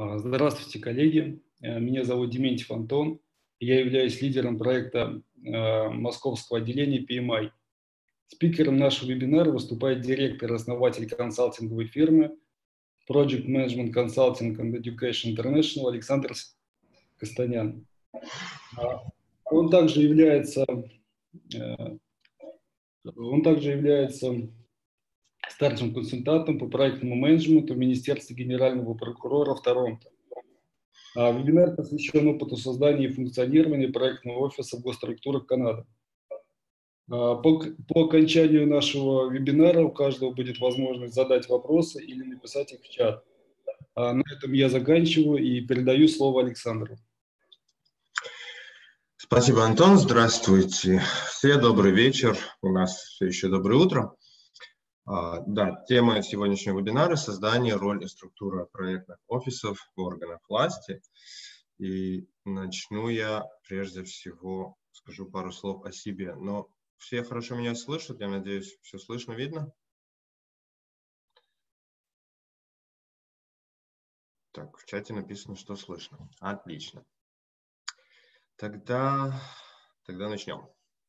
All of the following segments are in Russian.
Здравствуйте, коллеги. Меня зовут Дементьев Антон. Я являюсь лидером проекта московского отделения PMI. Спикером нашего вебинара выступает директор и основатель консалтинговой фирмы Project Management Consulting and Education International Александр Костанян. Он также является старшим консультантом по проектному менеджменту в Министерстве генерального прокурора в Торонто. Вебинар посвящен опыту создания и функционирования проектного офиса в госструктурах Канады. По окончанию нашего вебинара у каждого будет возможность задать вопросы или написать их в чат. На этом я заканчиваю и передаю слово Александру. Спасибо, Антон. Здравствуйте все. Добрый вечер. У нас все еще доброе утро. Да, тема сегодняшнего вебинара – создание, роль и структура проектных офисов в органах власти. И начну я, прежде всего, скажу пару слов о себе. Но все хорошо меня слышат, я надеюсь, все слышно, видно? Так, в чате написано, что слышно. Отлично. Тогда начнем.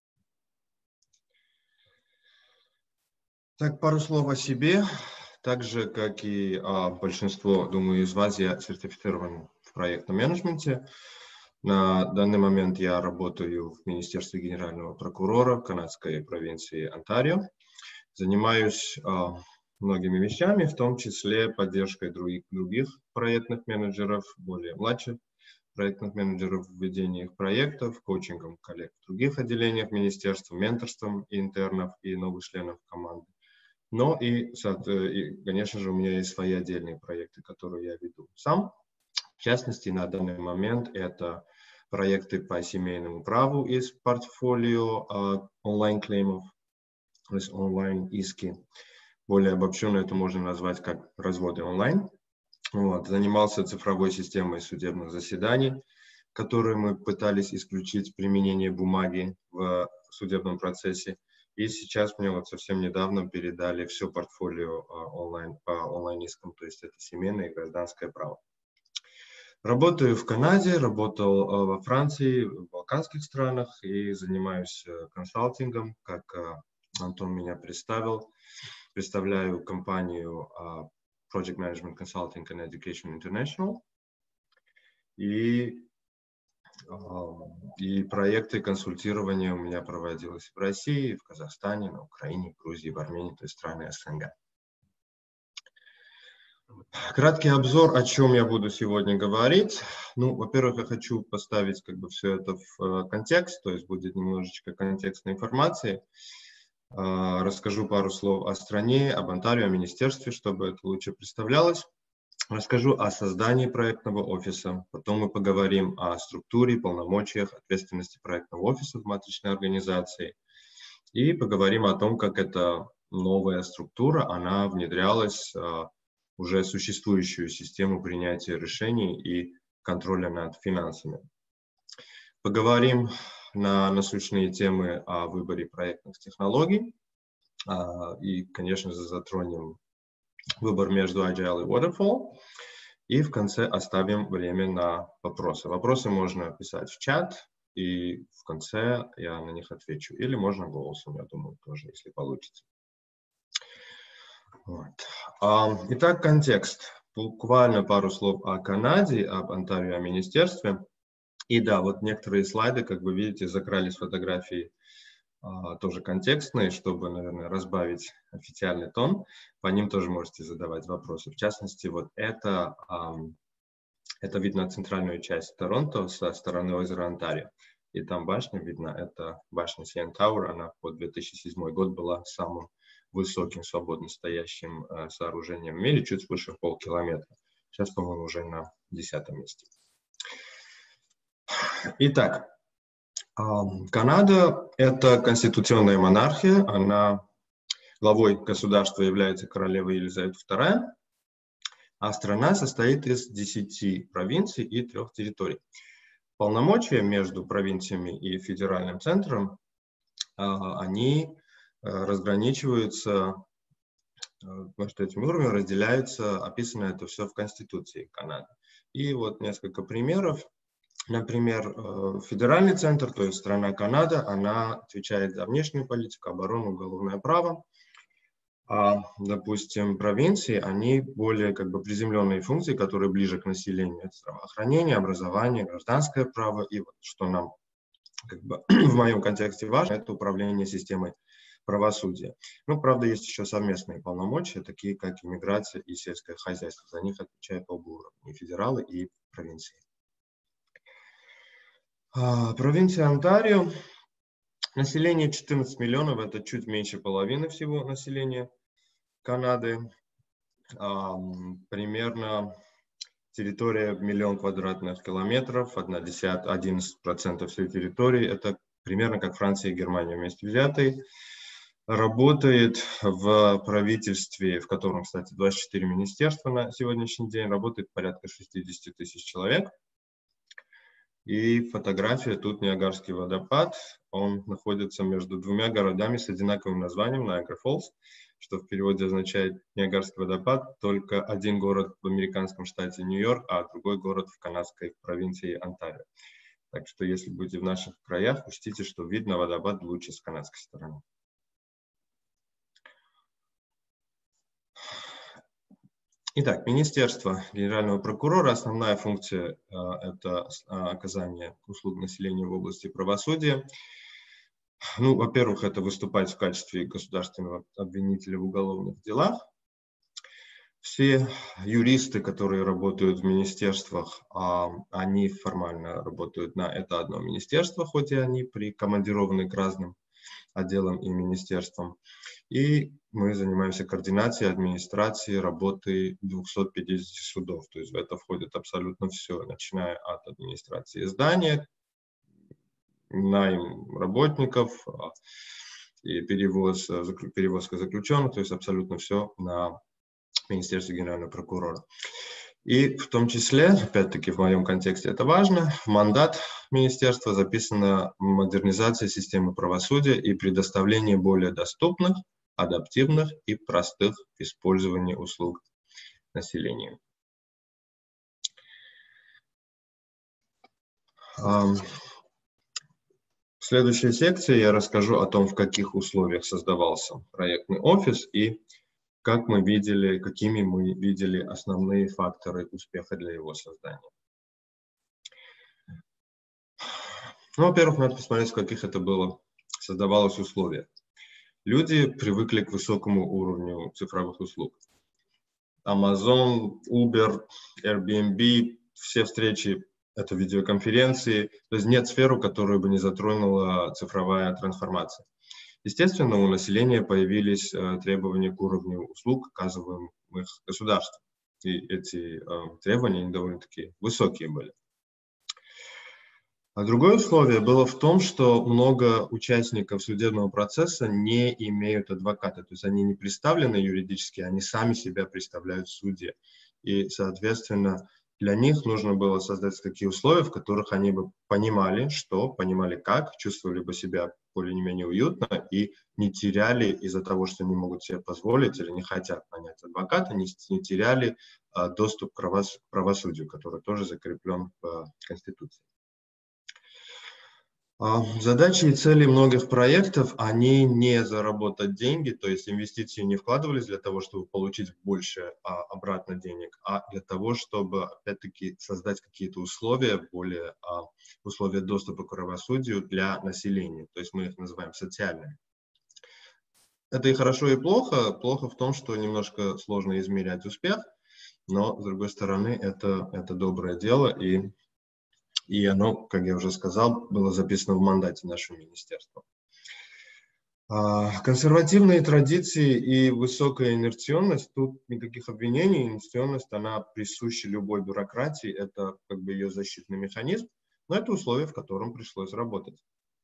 Так, пару слов о себе. Так же, как и большинство, думаю, из вас, я сертифицирован в проектном менеджменте. На данный момент я работаю в Министерстве генерального прокурора в канадской провинции Онтарио. Занимаюсь многими вещами, в том числе поддержкой других проектных менеджеров, более младших проектных менеджеров в ведении их проектов, коучингом коллег в других отделениях министерства, менторством и интернов, и новых членов команды. Но и, конечно же, у меня есть свои отдельные проекты, которые я веду сам. В частности, на данный момент это проекты по семейному праву из портфолио онлайн-клеймов, то есть онлайн-иски. Более обобщенно это можно назвать как разводы онлайн. Занимался цифровой системой судебных заседаний, которые мы пытались исключить применение бумаги в судебном процессе. И сейчас мне совсем недавно передали все портфолио онлайн по онлайн-искам, то есть это семейное и гражданское право. Работаю в Канаде, работал во Франции, в балканских странах и занимаюсь консалтингом, как Антон меня представил. Представляю компанию Project Management Consulting and Education International. И проекты консультирования у меня проводилось в России, в Казахстане, на Украине, в Грузии, в Армении, то есть страны СНГ. Краткий обзор, о чем я буду сегодня говорить. Во-первых, я хочу поставить все это в контекст, то есть будет немножечко контекстной информации. Расскажу пару слов о стране, об Онтарио, о министерстве, чтобы это лучше представлялось. Расскажу о создании проектного офиса, потом мы поговорим о структуре, полномочиях, ответственности проектного офиса в матричной организации и поговорим о том, как эта новая структура, она внедрялась в уже существующую систему принятия решений и контроля над финансами. Поговорим на насущные темы о выборе проектных технологий и, конечно же, затронем выбор между Agile и Waterfall. И в конце оставим время на вопросы. Вопросы можно писать в чат, и в конце я на них отвечу. Или можно голосом, я думаю, тоже, если получится. Итак, контекст. Буквально пару слов о Канаде, об Онтарио, о министерстве. И да, некоторые слайды, как вы видите, закрались фотографии тоже контекстные, чтобы, наверное, разбавить официальный тон. По ним тоже можете задавать вопросы. В частности, это вид на центральную часть Торонто со стороны озера Онтарио. И там башня видно, это башня CN Tower, она по 2007 год была самым высоким свободно стоящим сооружением в мире, чуть свыше полкилометра. Сейчас, по-моему, уже на 10-м месте. Итак, Канада – это конституционная монархия, главой государства является королева Елизавета II, а страна состоит из 10 провинций и 3 территорий. Полномочия между провинциями и федеральным центром, они разграничиваются между этими уровнями разделяются, описано это все в Конституции Канады. И вот несколько примеров. Например, федеральный центр, то есть страна Канада, она отвечает за внешнюю политику, оборону, уголовное право. А, допустим, провинции, они более как бы приземленные функции, которые ближе к населению. Это здравоохранение, образование, гражданское право. И вот что нам как бы в моем контексте важно, это управление системой правосудия. Ну, правда, есть еще совместные полномочия, такие как иммиграция и сельское хозяйство. За них отвечают оба уровня, и федералы, и провинции. Провинция Онтарио. Население 14 миллионов, это чуть меньше половины всего населения Канады. Примерно территория 1 миллион квадратных километров, 11% всей территории. Это примерно как Франция и Германия вместе взятые. Работает в правительстве, в котором, кстати, 24 министерства на сегодняшний день, работает порядка 60 тысяч человек. И фотография, тут Ниагарский водопад, он находится между двумя городами с одинаковым названием, Niagara Falls, что в переводе означает Ниагарский водопад, только один город в американском штате Нью-Йорк, а другой город в канадской провинции Онтарио. Так что, если будете в наших краях, учтите, что видно водопад лучше с канадской стороны. Итак, Министерство Генерального прокурора. Основная функция – это оказание услуг населению в области правосудия. Ну, во-первых, это выступать в качестве государственного обвинителя в уголовных делах. Все юристы, которые работают в министерствах, они формально работают на это одно министерство, хоть и они прикомандированы к разным отделам и министерствам. И мы занимаемся координацией, администрацией работы 250 судов. То есть в это входит абсолютно все, начиная от администрации здания, найм работников и перевозка заключенных, то есть абсолютно все на Министерстве Генерального прокурора. И в том числе, опять-таки в моем контексте это важно, в мандат министерства записана модернизация системы правосудия и предоставление более доступных, адаптивных и простых в использовании услуг населению. В следующей секции я расскажу о том, в каких условиях создавался проектный офис и какими мы видели основные факторы успеха для его создания. Ну, во-первых, надо посмотреть, в каких это создавалось условиях. Люди привыкли к высокому уровню цифровых услуг. Amazon, Uber, Airbnb, все встречи – это видеоконференции. То есть нет сферы, которую бы не затронула цифровая трансформация. Естественно, у населения появились требования к уровню услуг, оказываемых государством. И эти требования довольно-таки высокие были. А другое условие было в том, что много участников судебного процесса не имеют адвоката, то есть они не представлены юридически, они сами себя представляют в суде. И, соответственно, для них нужно было создать такие условия, в которых они бы понимали, как, чувствовали бы себя более-менее уютно и не теряли из-за того, что не могут себе позволить или не хотят нанять адвоката, не теряли доступ к правосудию, который тоже закреплен в Конституции. Задачи и цели многих проектов, они не заработать деньги, то есть инвестиции не вкладывались для того, чтобы получить больше обратно денег, а для того, чтобы, опять-таки, создать какие-то условия доступа к правосудию для населения, то есть мы их называем социальными. Это и хорошо, и плохо. Плохо в том, что немножко сложно измерять успех, но, с другой стороны, это доброе дело, и оно, как я уже сказал, было записано в мандате нашего министерства. Консервативные традиции и высокая инерционность, тут никаких обвинений, инерционность, она присуща любой бюрократии, это как бы ее защитный механизм, но это условие, в котором пришлось работать.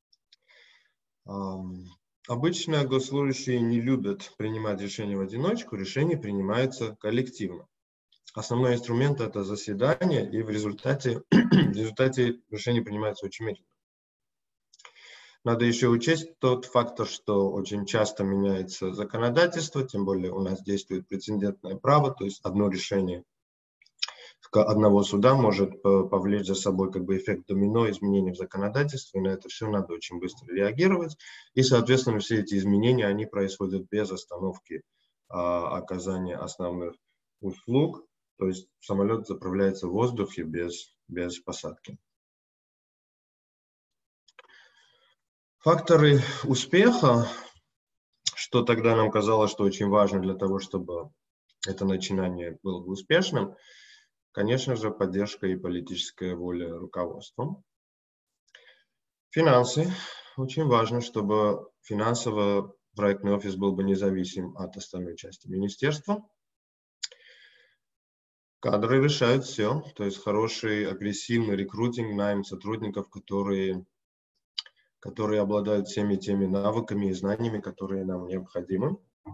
Обычно госслужащие не любят принимать решения в одиночку, решения принимаются коллективно. Основной инструмент – это заседание, и в результате решение принимается очень медленно. Надо еще учесть тот фактор, что очень часто меняется законодательство, тем более у нас действует прецедентное право, то есть одно решение одного суда может повлечь за собой как бы эффект домино изменений в законодательстве, и на это все надо очень быстро реагировать. И, соответственно, все эти изменения, они происходят без остановки оказания основных услуг, то есть самолет заправляется в воздухе без посадки. Факторы успеха, что тогда нам казалось, что очень важно для того, чтобы это начинание было бы успешным, конечно же, поддержка и политическая воля руководства. Финансы. Очень важно, чтобы финансово проектный офис был бы независим от остальной части министерства. Кадры решают все, то есть хороший, агрессивный рекрутинг, найм сотрудников, которые обладают всеми теми навыками и знаниями, которые нам необходимы.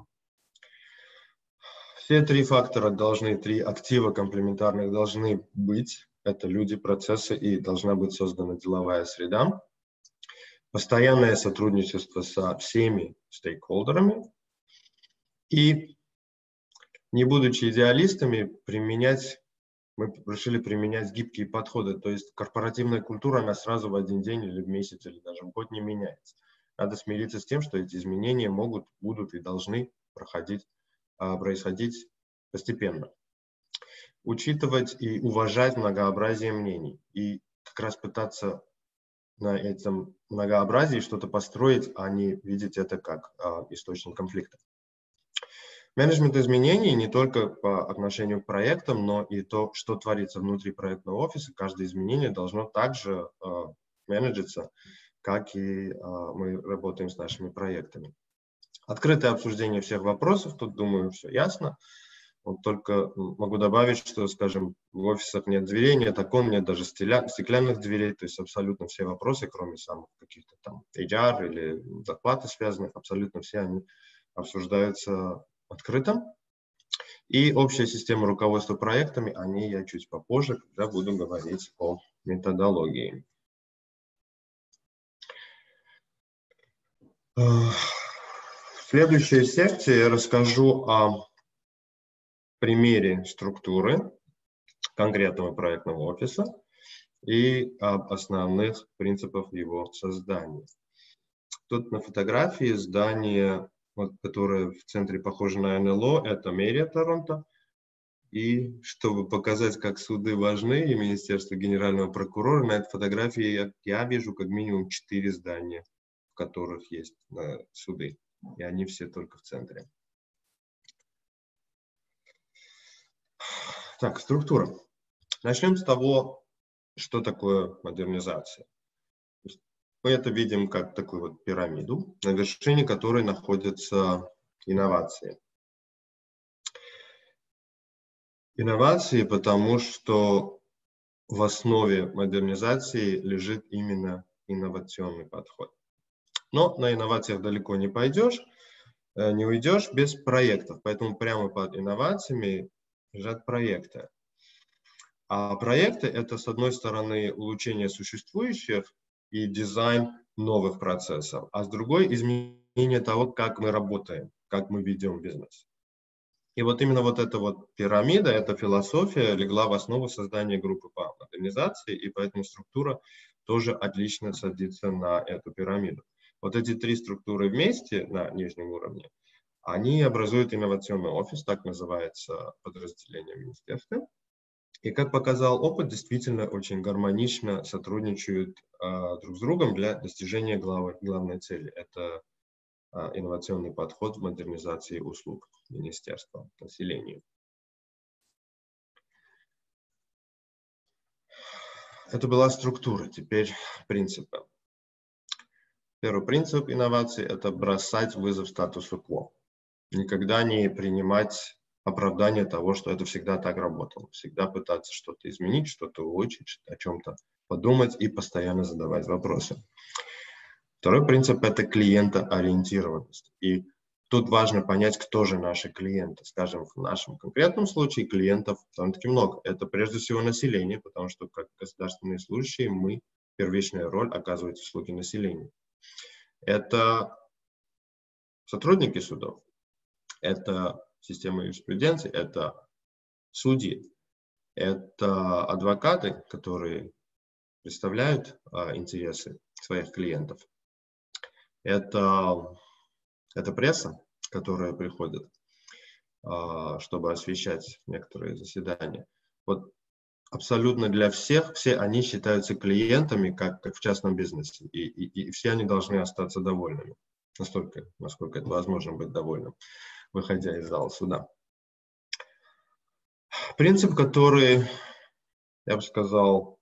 Все три фактора должны, три актива комплементарных должны быть. Это люди, процессы, и должна быть создана деловая среда. Постоянное сотрудничество со всеми стейкхолдерами. И, не будучи идеалистами, мы решили применять гибкие подходы. То есть корпоративная культура, она сразу в один день или в месяц, или даже в год не меняется. Надо смириться с тем, что эти изменения могут, будут и должны происходить постепенно. Учитывать и уважать многообразие мнений. И как раз пытаться на этом многообразии что-то построить, а не видеть это как источник конфликта. Менеджмент изменений не только по отношению к проектам, но и то, что творится внутри проектного офиса. Каждое изменение должно также менеджиться, как и мы работаем с нашими проектами. Открытое обсуждение всех вопросов, тут, думаю, все ясно. Вот только могу добавить, что, скажем, в офисах нет дверей, нет окон, нет даже стеклянных дверей, то есть абсолютно все вопросы, кроме самых каких-то там HR или зарплаты связанных, абсолютно все они обсуждаются открыто. И общая система руководства проектами, о ней я чуть попозже, когда буду говорить о методологии. В следующей секции я расскажу о примере структуры конкретного проектного офиса и об основных принципах его создания. Тут на фотографии здание, которое в центре похоже на НЛО, это мэрия Торонто. И чтобы показать, как суды важны, и Министерство генерального прокурора, на этой фотографии я вижу как минимум 4 здания, в которых есть суды. И они все только в центре. Так, структура. Начнем с того, что такое модернизация. Мы это видим как такую вот пирамиду, на вершине которой находятся инновации. Инновации, потому что в основе модернизации лежит именно инновационный подход. Но на инновациях далеко не уйдешь без проектов. Поэтому прямо под инновациями лежат проекты. А проекты — это, с одной стороны, улучшение существующих и дизайн новых процессов, а с другой — изменение того, как мы работаем, как мы ведем бизнес. И вот именно вот эта вот пирамида, эта философия легла в основу создания группы по модернизации, и поэтому структура тоже отлично садится на эту пирамиду. Вот эти три структуры вместе на нижнем уровне, они образуют инновационный офис, так называется подразделение министерства. И как показал опыт, действительно очень гармонично сотрудничают друг с другом для достижения главной цели. Это инновационный подход в модернизации услуг министерства населению. Это была структура, теперь принципы. Первый принцип инноваций — это бросать вызов статусу кво. Никогда не принимать оправдание того, что это всегда так работало. Всегда пытаться что-то изменить, что-то улучшить, о чем-то подумать и постоянно задавать вопросы. Второй принцип — это клиентоориентированность. И тут важно понять, кто же наши клиенты. Скажем, в нашем конкретном случае клиентов довольно-таки много. Это прежде всего население, потому что как государственные служащие мы первичная роль оказывать услуги населению. Это сотрудники судов, это система юриспруденции, это судьи, это адвокаты, которые представляют интересы своих клиентов, это пресса, которая приходит, чтобы освещать некоторые заседания. Вот абсолютно для всех, все они считаются клиентами, как в частном бизнесе, и все они должны остаться довольными, настолько, насколько это возможно быть довольным, выходя из зала суда. Принцип, который, я бы сказал,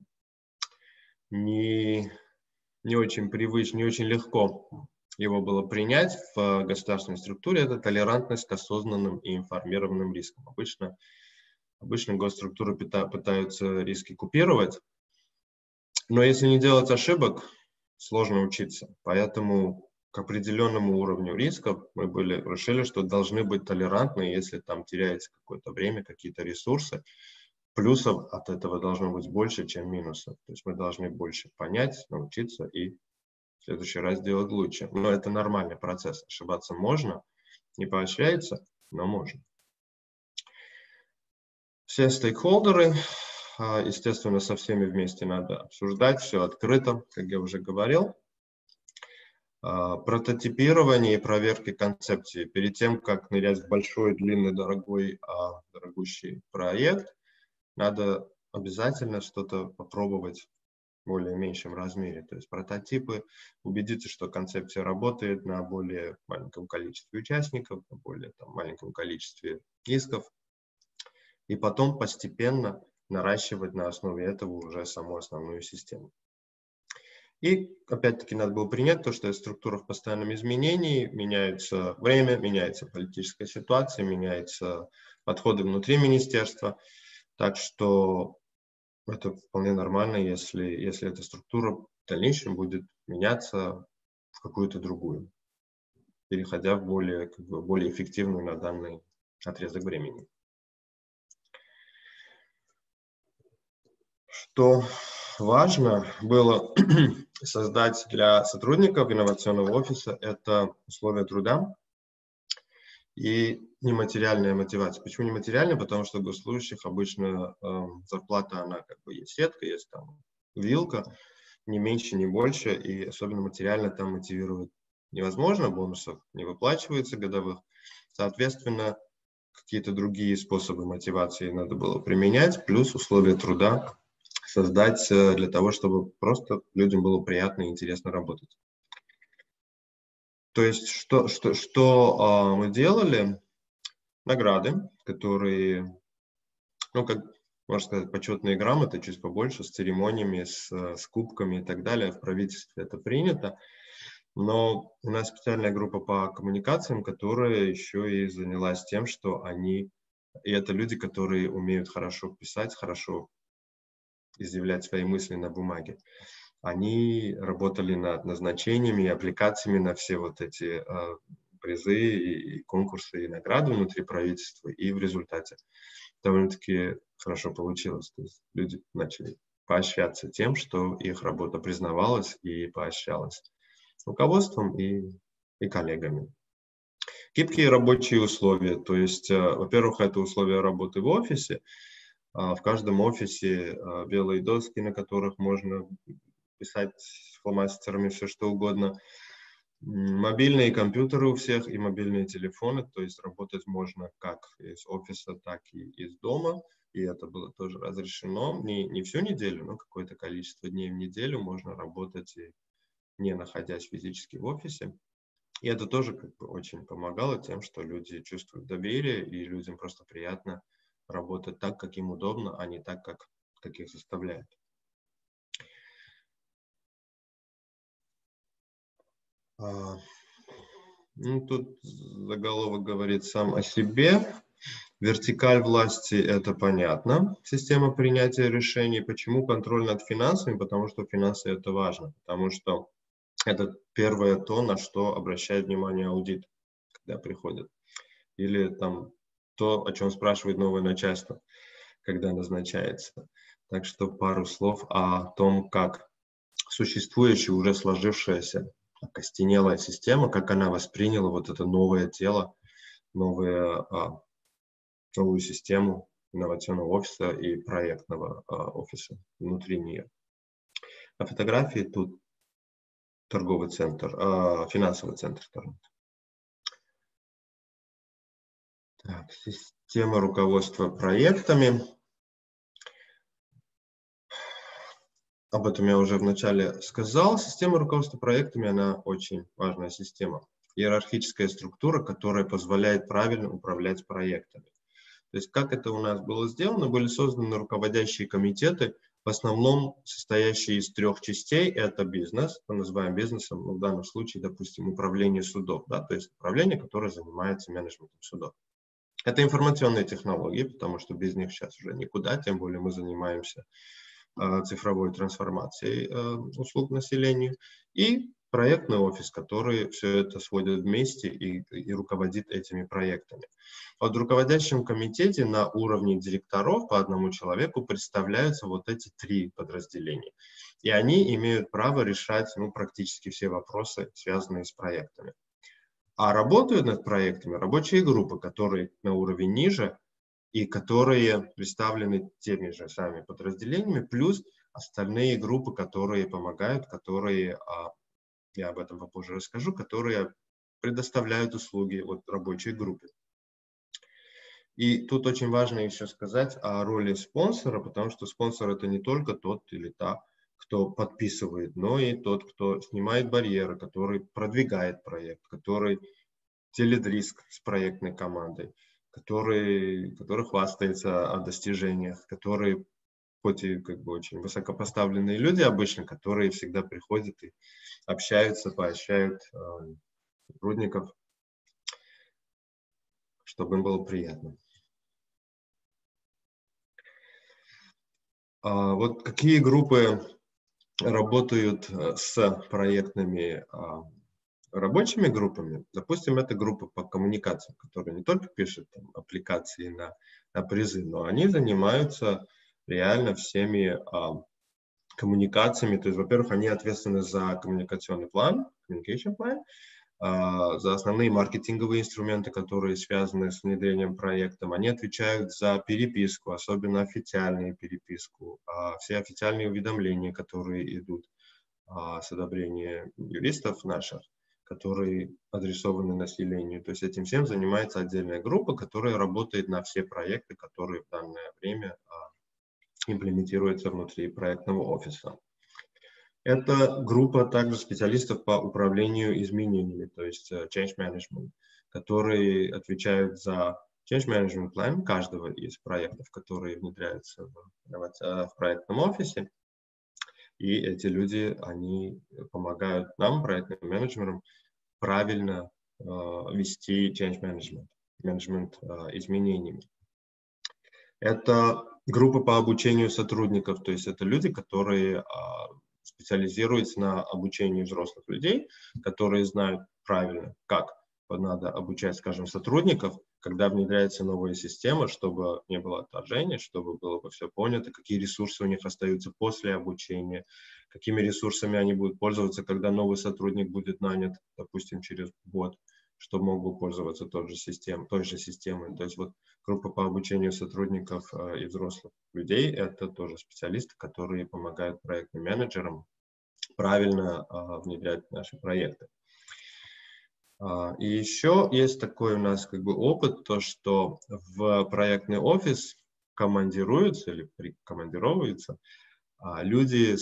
не очень привычный, не очень легко его было принять в государственной структуре, это толерантность к осознанным и информированным рискам. Обычно госструктуры пытаются риски купировать, но если не делать ошибок, сложно учиться. Поэтому к определенному уровню рисков мы решили, что должны быть толерантны, если там теряется какое-то время, какие-то ресурсы. Плюсов от этого должно быть больше, чем минусов. То есть мы должны больше понять, научиться и в следующий раз делать лучше. Но это нормальный процесс. Ошибаться можно, не поощряется, но можно. Все стейкхолдеры, естественно, со всеми вместе надо обсуждать, все открыто, как я уже говорил. Прототипирование и проверки концепции. Перед тем, как нырять в большой, длинный, дорогущий проект, надо обязательно что-то попробовать в более меньшем размере. То есть прототипы, убедиться, что концепция работает на более маленьком количестве участников, на более маленьком количестве исков. И потом постепенно наращивать на основе этого уже саму основную систему. И опять-таки надо было принять то, что структура в постоянном изменении, меняется время, меняется политическая ситуация, меняются подходы внутри министерства. Так что это вполне нормально, если эта структура в дальнейшем будет меняться в какую-то другую, переходя в более эффективную на данный отрезок времени. Что важно было создать для сотрудников инновационного офиса, это условия труда и нематериальная мотивация. Почему нематериальная? Потому что у госслужащих обычно зарплата, она есть сетка, есть вилка, не меньше, не больше, и особенно материально там мотивировать невозможно, бонусов не выплачивается годовых. Соответственно, какие-то другие способы мотивации надо было применять, плюс условия труда создать для того, чтобы просто людям было приятно и интересно работать. То есть, что мы делали? Награды, которые, как можно сказать, почетные грамоты, чуть побольше, с церемониями, с кубками и так далее. В правительстве это принято. Но у нас специальная группа по коммуникациям, которая еще и занялась тем, что и это люди, которые умеют хорошо писать, хорошо изъявлять свои мысли на бумаге. Они работали над назначениями и аппликациями на все вот эти призы и конкурсы и награды внутри правительства, и в результате довольно-таки хорошо получилось. То есть люди начали поощряться тем, что их работа признавалась и поощрялась руководством и коллегами. Гибкие рабочие условия, то есть, во-первых, это условия работы в офисе. В каждом офисе белые доски, на которых можно писать фломастерами все что угодно. Мобильные компьютеры у всех и мобильные телефоны, то есть работать можно как из офиса, так и из дома. И это было тоже разрешено. Не всю неделю, но какое-то количество дней в неделю можно работать, и не находясь физически в офисе. И это тоже очень помогало тем, что люди чувствуют доверие, и людям просто приятно работать так, как им удобно, а не так, как их заставляют. Тут заголовок говорит сам о себе. Вертикаль власти – это понятно. Система принятия решений. Почему контроль над финансами? Потому что финансы – это важно. Потому что это первое то, на что обращает внимание аудит, когда приходит. Или то, о чем спрашивает новое начальство, когда назначается. Так что пару слов о том, как существующее, уже сложившееся окостенелая система, как она восприняла вот это новое тело, новую систему инновационного офиса и проектного офиса внутри нее. На фотографии тут торговый центр, финансовый центр Торонто. Так, система руководства проектами. Об этом я уже вначале сказал. Система руководства проектами, она очень важная система. Иерархическая структура, которая позволяет правильно управлять проектами. То есть как это у нас было сделано? Были созданы руководящие комитеты, в основном состоящие из 3 частей. Это бизнес, мы называем бизнесом, в данном случае, допустим, управление судов, да, то есть управление, которое занимается менеджментом судов. Это информационные технологии, потому что без них сейчас уже никуда, тем более мы занимаемся цифровой трансформацией услуг населению, и проектный офис, который все это сводит вместе и руководит этими проектами. В руководящем комитете на уровне директоров по одному человеку представляются вот эти 3 подразделения. И они имеют право решать практически все вопросы, связанные с проектами. А работают над проектами рабочие группы, которые на уровень ниже и которые представлены теми же самыми подразделениями, плюс остальные группы, которые помогают, которые, я об этом попозже расскажу, которые предоставляют услуги рабочей группе. И тут очень важно еще сказать о роли спонсора, потому что спонсор — это не только тот или та, кто подписывает, но и тот, кто снимает барьеры, который продвигает проект, который делит риск с проектной командой, который хвастается о достижениях, которые, хоть и очень высокопоставленные люди обычно, которые всегда приходят и общаются, поощряют сотрудников, чтобы им было приятно. Вот какие группы работают с проектными рабочими группами? Допустим, это группа по коммуникациям, которая не только пишет аппликации на призы, но они занимаются реально всеми коммуникациями. То есть, во-первых, они ответственны за коммуникационный план, communication plan, за основные маркетинговые инструменты, которые связаны с внедрением проекта. Они отвечают за переписку, особенно официальную переписку, все официальные уведомления, которые идут с одобрения юристов наших, которые адресованы населению. То есть этим всем занимается отдельная группа, которая работает на все проекты, которые в данное время имплементируются внутри проектного офиса. Это группа также специалистов по управлению изменениями, то есть change management, которые отвечают за change management plan каждого из проектов, которые внедряются в проектном офисе. И эти люди, они помогают нам, проектным менеджерам, правильно вести change management изменениями. Это группа по обучению сотрудников, то есть это люди, которые специализируются на обучении взрослых людей, которые знают правильно, как надо обучать, скажем, сотрудников, когда внедряется новая система, чтобы не было отторжения, чтобы было бы все понято, какие ресурсы у них остаются после обучения, какими ресурсами они будут пользоваться, когда новый сотрудник будет нанят, допустим, через год, чтобы мог бы пользоваться той же системой. То есть вот группа по обучению сотрудников и взрослых людей — это тоже специалисты, которые помогают проектным менеджерам правильно внедрять наши проекты. И еще есть такой у нас опыт, то что в проектный офис командируются или прикомандировываются люди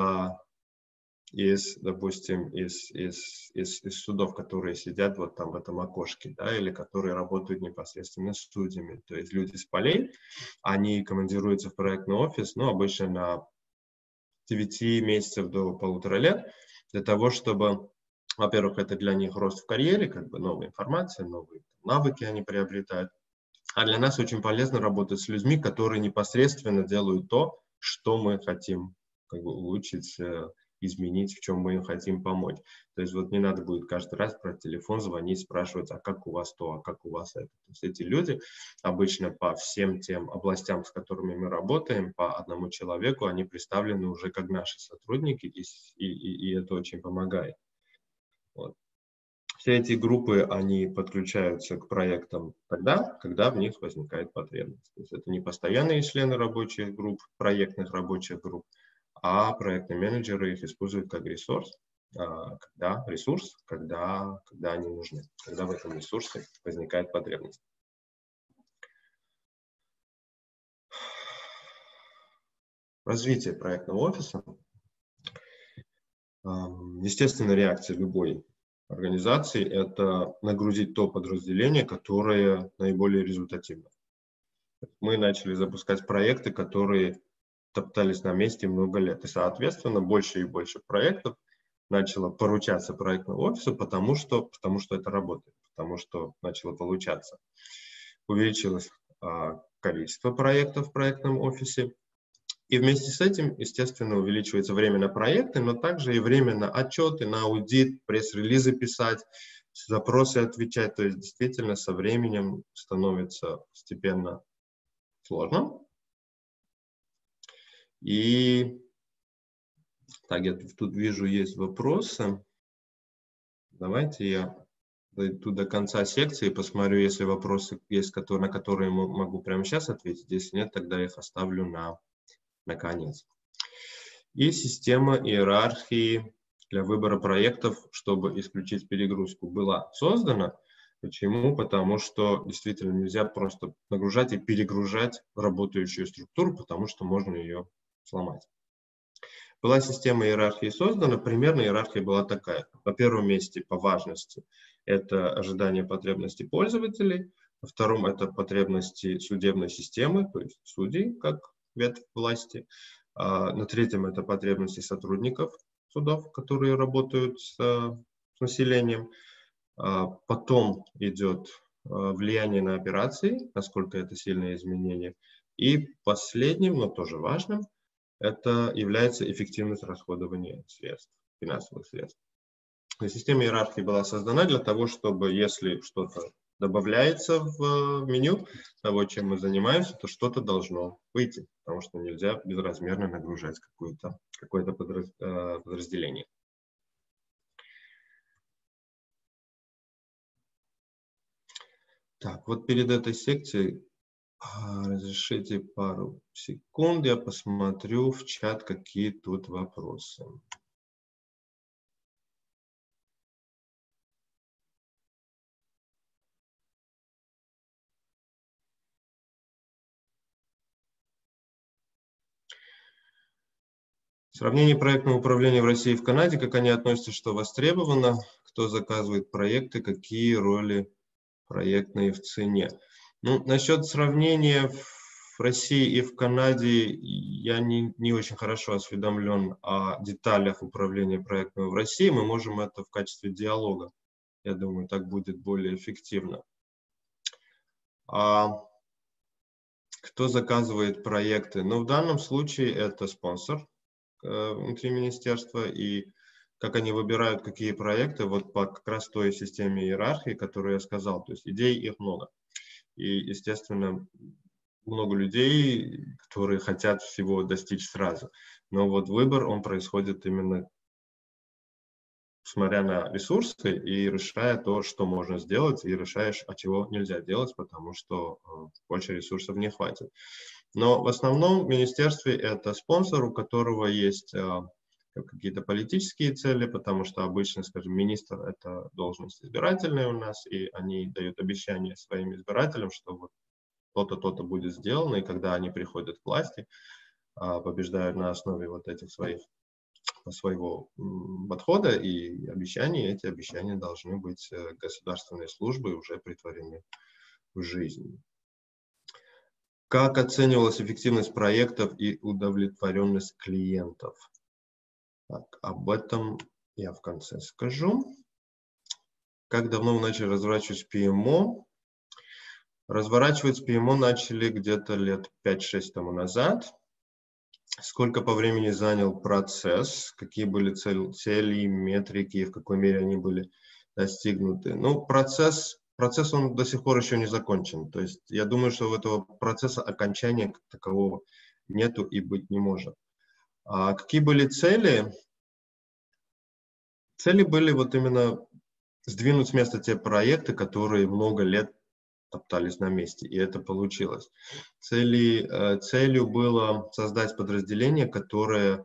допустим, из судов, которые сидят вот там в этом окошке, да, или которые работают непосредственно с судьями. То есть люди с полей, они командируются в проектный офис, обычно на 9 месяцев до 1,5 лет, для того, чтобы, во-первых, это для них рост в карьере, новая информация, новые навыки они приобретают. А для нас очень полезно работать с людьми, которые непосредственно делают то, что мы хотим улучшить, изменить, в чем мы им хотим помочь. То есть вот не надо будет каждый раз брать телефон, звонить, спрашивать, а как у вас то, а как у вас это. То есть эти люди обычно по всем тем областям, с которыми мы работаем, по одному человеку, они представлены уже как наши сотрудники, и это очень помогает. Вот. Все эти группы, они подключаются к проектам тогда, когда в них возникает потребность. То есть это не постоянные члены рабочих групп, проектных рабочих групп, а проектные менеджеры их используют как ресурс, когда они нужны, когда в этом ресурсе возникает потребность. Развитие проектного офиса. Естественная реакция любой организации – это нагрузить то подразделение, которое наиболее результативно. Мы начали запускать проекты, которые топтались на месте много лет. И, соответственно, больше и больше проектов начало поручаться проектному офису, потому что это работает, потому что начало получаться. Увеличилось количество проектов в проектном офисе. И вместе с этим, естественно, увеличивается время на проекты, но также и время на отчеты, на аудит, пресс-релизы писать, запросы отвечать. То есть действительно со временем становится постепенно сложно. И так, я тут вижу, есть вопросы. Давайте я дойду до конца секции, посмотрю, если вопросы есть, на которые могу прямо сейчас ответить. Если нет, тогда я их оставлю на конец. И система иерархии для выбора проектов, чтобы исключить перегрузку, была создана. Почему? Потому что действительно нельзя просто нагружать и перегружать работающую структуру, потому что можно ее сломать. Была система иерархии создана, примерно иерархия была такая. На первом месте по важности это ожидание потребностей пользователей, на втором это потребности судебной системы, то есть судей, как ветвь власти. На третьем это потребности сотрудников судов, которые работают с населением. Потом идет влияние на операции, насколько это сильное изменение. И последним, но тоже важным, это является эффективность расходования средств, финансовых средств. Система иерархии была создана для того, чтобы если что-то добавляется в меню того, чем мы занимаемся, то что-то должно выйти, потому что нельзя безразмерно нагружать какое-то подразделение. Так, вот перед этой секцией разрешите пару секунд, я посмотрю в чат, какие тут вопросы. Сравнение проектного управления в России и в Канаде, как они относятся, что востребовано, кто заказывает проекты, какие роли проектные в цене. Ну, насчет сравнения в России и в Канаде я не очень хорошо осведомлен о деталях управления проектного в России. Мы можем это в качестве диалога. Я думаю, так будет более эффективно. А кто заказывает проекты? Ну, в данном случае это спонсор внутри министерства, и как они выбирают, какие проекты, вот по как раз той системе иерархии, которую я сказал. То есть идей их много. И, естественно, много людей, которые хотят всего достичь сразу. Но вот выбор, он происходит именно смотря на ресурсы и решая то, что можно сделать, и решаешь, а чего нельзя делать, потому что больше ресурсов не хватит. Но в основном в министерстве это спонсор, у которого есть какие-то политические цели, потому что обычно, скажем, министр – это должность избирательная у нас, и они дают обещания своим избирателям, что вот то-то, то-то будет сделано, и когда они приходят к власти, побеждают на основе вот этих своего подхода и обещаний, эти обещания должны быть государственной службой уже притворены в жизнь. Как оценивалась эффективность проектов и удовлетворенность клиентов? Так, об этом я в конце скажу. Как давно вы начали разворачивать PMO? Разворачивать PMO начали где-то лет 5-6 тому назад. Сколько по времени занял процесс? Какие были цели, метрики, в какой мере они были достигнуты? Ну, процесс он до сих пор еще не закончен. То есть я думаю, что у этого процесса окончания как такового нету и быть не может. А какие были цели? Цели были вот именно сдвинуть с места те проекты, которые много лет топтались на месте, и это получилось. Целью было создать подразделение, которое,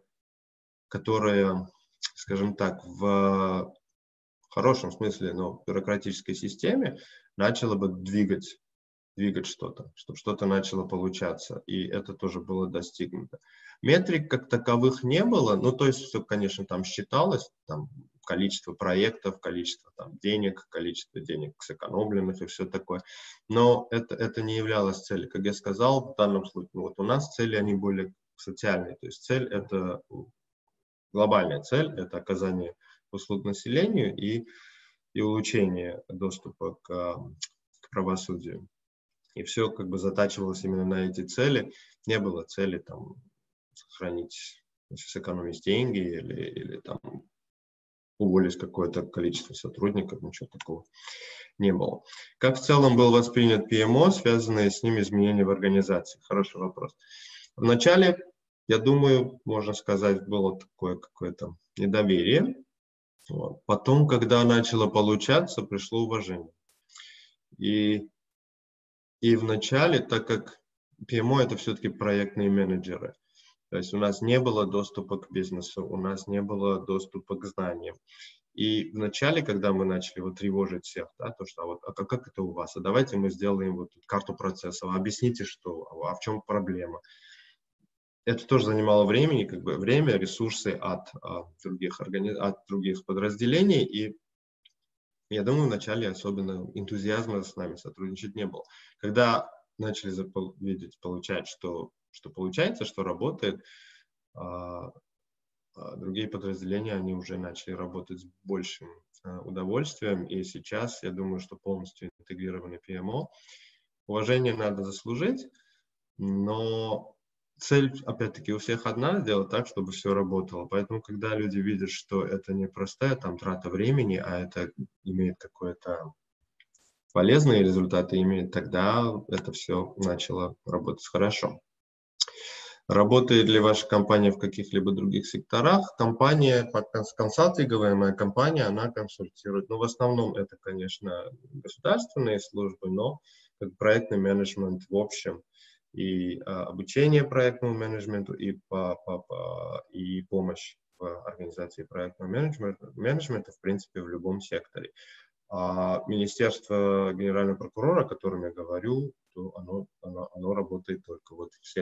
скажем так, в хорошем смысле, но бюрократической системе начало бы двигать что-то, чтобы что-то начало получаться, и это тоже было достигнуто. Метрик как таковых не было, ну, то есть все, конечно, там считалось, там, количество проектов, количество там, денег сэкономленных и все такое, но это не являлось целью. Как я сказал, в данном случае, вот у нас цели, они более социальные, то есть цель это, глобальная цель, это оказание услуг населению и улучшение доступа к правосудию. И все как бы затачивалось именно на эти цели. Не было цели там сохранить, сэкономить деньги или там уволить какое-то количество сотрудников, ничего такого не было. Как в целом был воспринят PMO, связанные с ним изменения в организации? Хороший вопрос. Вначале, я думаю, можно сказать, было такое какое-то недоверие. Вот. Потом, когда начало получаться, пришло уважение. И в начале, так как PMO это все-таки проектные менеджеры, то есть у нас не было доступа к бизнесу, у нас не было доступа к знаниям. И в начале, когда мы начали вот тревожить всех, да, то что как это у вас, а давайте мы сделаем вот карту процессов, объясните, что, в чем проблема. Это тоже занимало времени, как бы время, ресурсы от других подразделений, и я думаю, вначале особенно энтузиазма с нами сотрудничать не было. Когда начали получать, что получается, что работает, другие подразделения, они уже начали работать с большим удовольствием, и сейчас, я думаю, что полностью интегрированный PMO. Уважение надо заслужить, но цель, опять-таки, у всех одна, сделать так, чтобы все работало. Поэтому, когда люди видят, что это не простая там трата времени, а это имеет какое-то полезные результаты, тогда это все начало работать хорошо. Работает ли ваша компания в каких-либо других секторах? Компания, консалтинговая моя компания, она консультирует. Но в основном это, конечно, государственные службы, но как проектный менеджмент в общем. И обучение проектному менеджменту, и помощь в организации проектного менеджмента, в принципе, в любом секторе. А Министерство генерального прокурора, о котором я говорю, то оно работает только вот в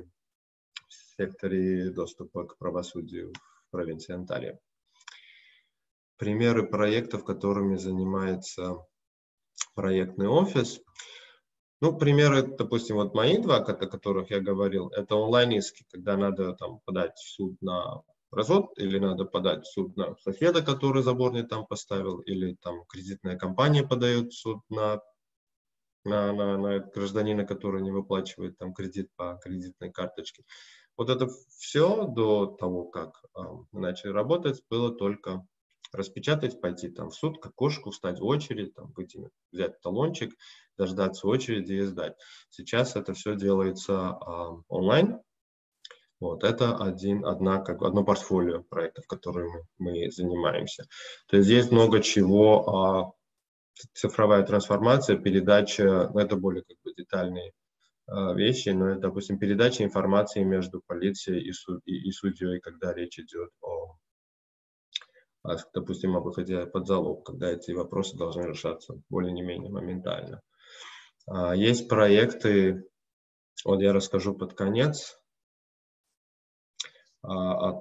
секторе доступа к правосудию в провинции Анталия. Примеры проектов, которыми занимается проектный офис. Ну, примеры, допустим, вот мои два, о которых я говорил, это онлайн-иски, когда надо там подать в суд на развод, или надо подать в суд на соседа, который забор не там поставил, или там кредитная компания подает в суд на гражданина, который не выплачивает там кредит по кредитной карточке. Вот это все до того, как мы начали работать, было только распечатать, пойти там в суд, к окошку, встать в очередь, там, взять талончик, дождаться очереди и сдать. Сейчас это все делается онлайн. Вот, это одно портфолио проектов, которыми мы занимаемся. То есть здесь много чего, цифровая трансформация, передача, это более как бы детальные вещи, но это, допустим, передача информации между полицией и судьей, когда речь идет допустим, об выходе под залог, когда эти вопросы должны решаться более-не менее моментально. Есть проекты, вот я расскажу под конец, о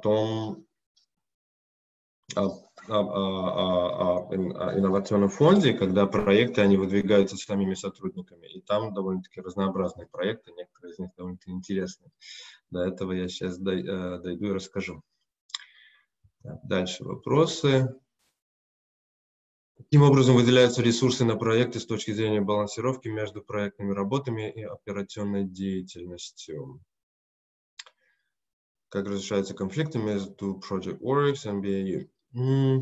инновационном фонде, когда проекты, они выдвигаются самими сотрудниками, и там довольно-таки разнообразные проекты, некоторые из них довольно-таки интересные. До этого я сейчас дойду и расскажу. Дальше вопросы. Каким образом выделяются ресурсы на проекты с точки зрения балансировки между проектными работами и операционной деятельностью? Как разрешаются конфликты между Project Works и BAU?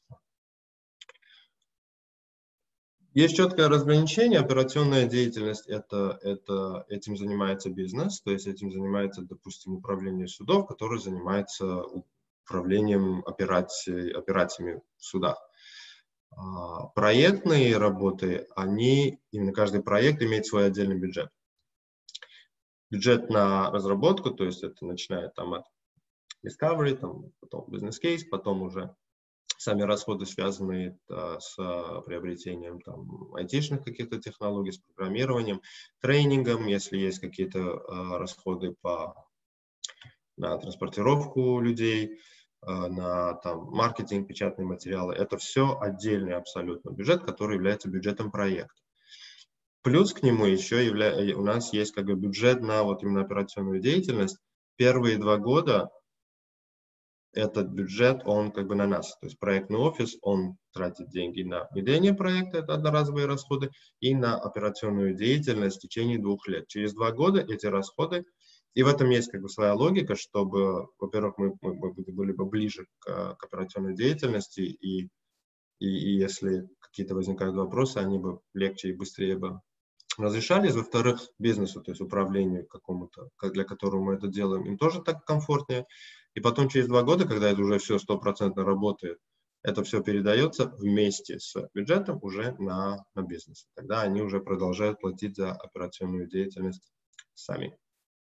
Есть четкое разграничение. Операционная деятельность этим занимается бизнес, то есть этим занимается, допустим, управление судов, который занимается управлением операциями в судах. Проектные работы, именно каждый проект имеет свой отдельный бюджет. Бюджет на разработку, то есть это начиная там от discovery, потом бизнес-кейс, потом уже сами расходы, связанные с приобретением айтишных каких-то технологий, с программированием, тренингом, если есть какие-то расходы на транспортировку людей, на маркетинг, печатные материалы. Это все отдельный абсолютно бюджет, который является бюджетом проекта. Плюс к нему еще у нас есть как бы бюджет на именно операционную деятельность. Первые 2 года этот бюджет, он как бы на нас. То есть проектный офис, он тратит деньги на ведение проекта, это одноразовые расходы, и на операционную деятельность в течение 2 лет. Через 2 года эти расходы, и в этом есть как бы своя логика, чтобы, во-первых, мы были бы ближе к операционной деятельности, и если какие-то возникают вопросы, они бы легче и быстрее бы разрешались. Во-вторых, бизнесу, то есть управлению какому-то, для которого мы это делаем, им тоже так комфортнее. И потом через 2 года, когда это уже все 100% работает, это все передается вместе с бюджетом уже на бизнес. Тогда они уже продолжают платить за операционную деятельность сами.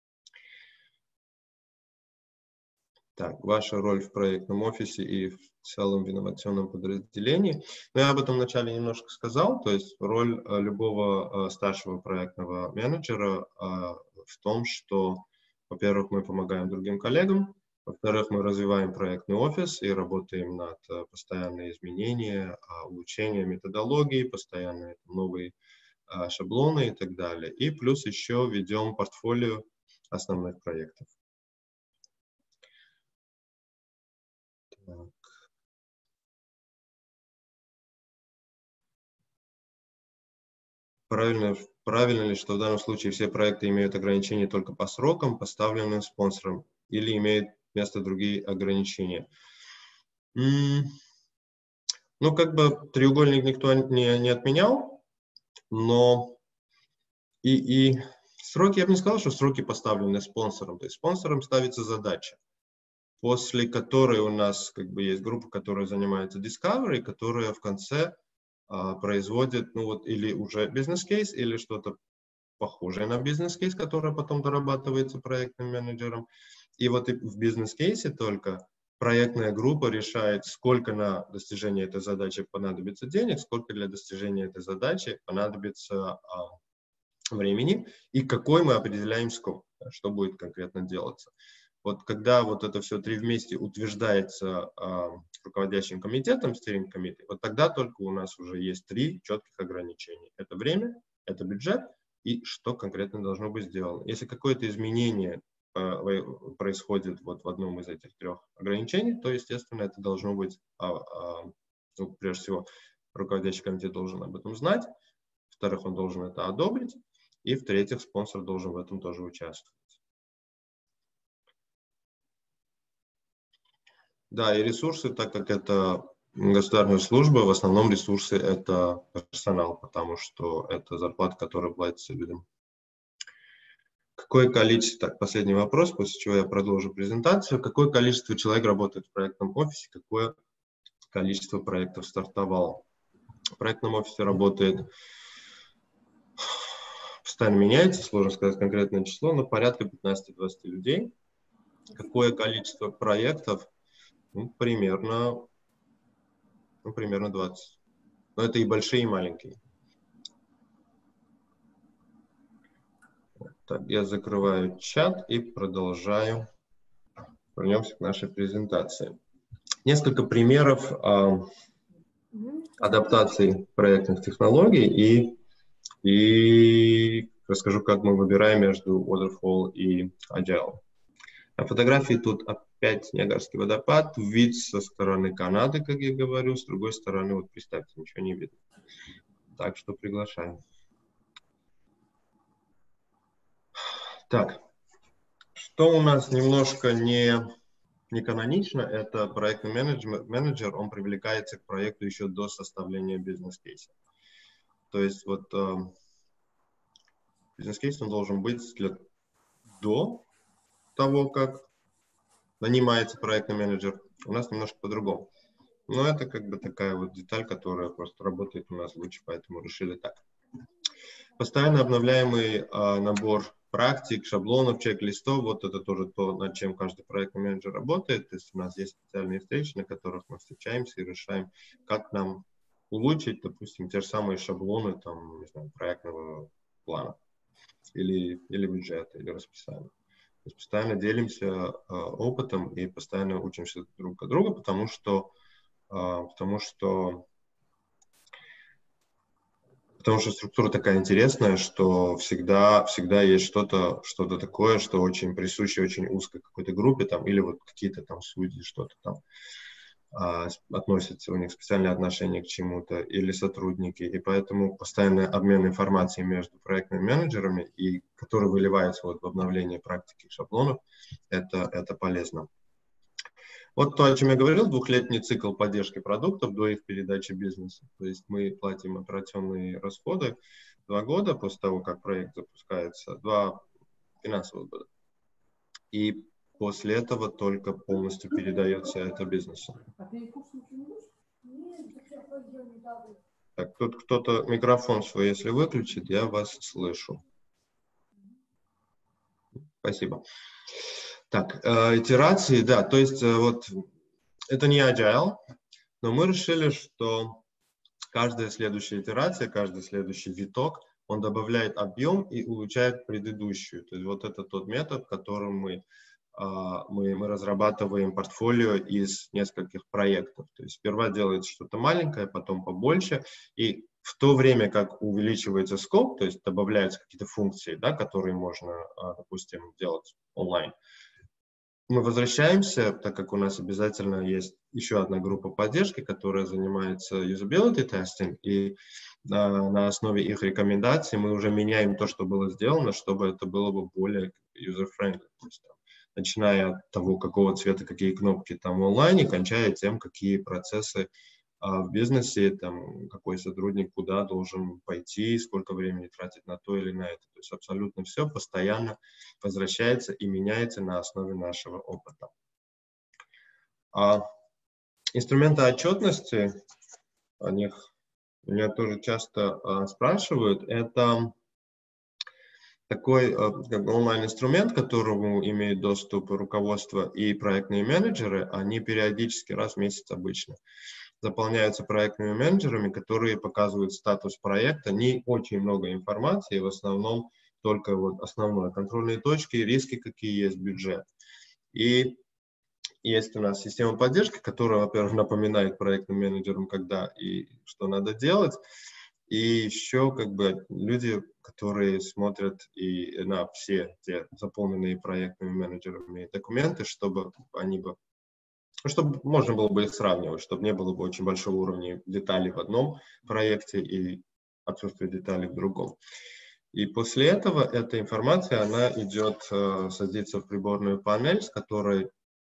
Так, ваша роль в проектном офисе и в целом в инновационном подразделении. Я об этом вначале немножко сказал, то есть роль любого старшего проектного менеджера в том, что, во-первых, мы помогаем другим коллегам, во-вторых, мы развиваем проектный офис и работаем над постоянными изменениями, улучшением методологии, постоянные новые шаблоны и так далее. И плюс еще ведем портфолио основных проектов. Правильно ли, что в данном случае все проекты имеют ограничения только по срокам, поставленным спонсором, или имеют место другие ограничения? Ну, как бы треугольник никто не отменял, но и сроки, я бы не сказал, что сроки поставлены спонсором. То есть спонсором ставится задача, после которой у нас как бы есть группа, которая занимается discovery, которая в конце производит, или уже бизнес-кейс, или что-то похожее на бизнес-кейс, которое потом дорабатывается проектным менеджером. И вот в бизнес-кейсе только проектная группа решает, сколько на достижение этой задачи понадобится денег, сколько для достижения этой задачи понадобится времени, и какой мы определяем скоп, что будет конкретно делаться. Вот когда вот это все 3 вместе утверждается руководящим комитетом, steering committee, вот тогда только у нас уже есть 3 четких ограничения. Это время, это бюджет и что конкретно должно быть сделано. Если какое-то изменение происходит вот в одном из этих 3 ограничений, то, естественно, это должно быть, прежде всего, руководящий комитет должен об этом знать, во-вторых, он должен это одобрить, и в-третьих, спонсор должен в этом тоже участвовать. Да, и ресурсы, так как это государственная служба, в основном ресурсы это персонал, потому что это зарплата, которая платится людям. Какое количество, так, последний вопрос, после чего я продолжу презентацию. Какое количество человек работает в проектном офисе, какое количество проектов стартовало? В проектном офисе работает, постоянно меняется, сложно сказать конкретное число, но порядка 15-20 людей. Какое количество проектов? Примерно 20. Но это и большие, и маленькие. Так, я закрываю чат и продолжаю. Вернемся к нашей презентации. Несколько примеров адаптации проектных технологий и расскажу, как мы выбираем между Waterfall и Agile. На фотографии тут опять Ниагарский водопад, вид со стороны Канады, как я говорю, с другой стороны, вот представьте, ничего не видно. Так что приглашаем. Так, что у нас немножко не канонично, это проектный менеджер, он привлекается к проекту еще до составления бизнес-кейса. То есть вот бизнес-кейс он должен быть до того, как нанимается проектный менеджер. У нас немножко по-другому. Но это как бы такая вот деталь, которая просто работает у нас лучше, поэтому решили так. Постоянно обновляемый набор практик, шаблонов, чек-листов, вот это тоже то, над чем каждый проектный менеджер работает. То есть у нас есть специальные встречи, на которых мы встречаемся и решаем, как нам улучшить, допустим, те же самые шаблоны там, не знаю, проектного плана или бюджета, или расписания. То есть постоянно делимся опытом и постоянно учимся друг от друга, потому что структура такая интересная, что всегда есть что-то такое, что очень присуще очень узкой какой-то группе, там, или вот какие-то там судьи, что-то там относятся, у них специальное отношение к чему-то, или сотрудники, и поэтому постоянный обмен информацией между проектными менеджерами, и который выливается вот в обновление практики шаблонов, это полезно. Вот то, о чем я говорил, двухлетний цикл поддержки продуктов до их передачи бизнесу. То есть мы платим операционные расходы 2 года после того, как проект запускается, 2 финансовых года. И после этого только полностью передается это бизнесу. Так, тут кто-то микрофон свой, если выключит, я вас слышу. Спасибо. Так, итерации, да, то есть вот это не agile, но мы решили, что каждая следующая итерация, каждый следующий виток, он добавляет объем и улучшает предыдущую. То есть вот это тот метод, которым мы разрабатываем портфолио из нескольких проектов. То есть сперва делается что-то маленькое, потом побольше, и в то время как увеличивается скоп, то есть добавляются какие-то функции, да, которые можно, допустим, делать онлайн, мы возвращаемся, так как у нас обязательно есть еще одна группа поддержки, которая занимается usability testing, и на основе их рекомендаций мы уже меняем то, что было сделано, чтобы это было бы более user-friendly. То есть, начиная от того, какого цвета какие кнопки там в онлайне, кончая тем, какие процессы в бизнесе, там, какой сотрудник куда должен пойти, сколько времени тратить на то или на это. То есть абсолютно все постоянно возвращается и меняется на основе нашего опыта. Инструменты отчетности, о них меня тоже часто спрашивают, это такой как бы онлайн-инструмент, к которому имеют доступ руководство и проектные менеджеры, они периодически раз в месяц обычно заполняются проектными менеджерами, которые показывают статус проекта, не очень много информации, в основном только вот основные контрольные точки, риски какие есть, бюджет. И есть у нас система поддержки, которая, во-первых, напоминает проектным менеджерам, когда и что надо делать, и еще как бы люди, которые смотрят и на все те заполненные проектными менеджерами документы, чтобы можно было бы их сравнивать, чтобы не было бы очень большого уровня деталей в одном проекте и отсутствие деталей в другом. И после этого эта информация, она идет, садится в приборную панель, с которой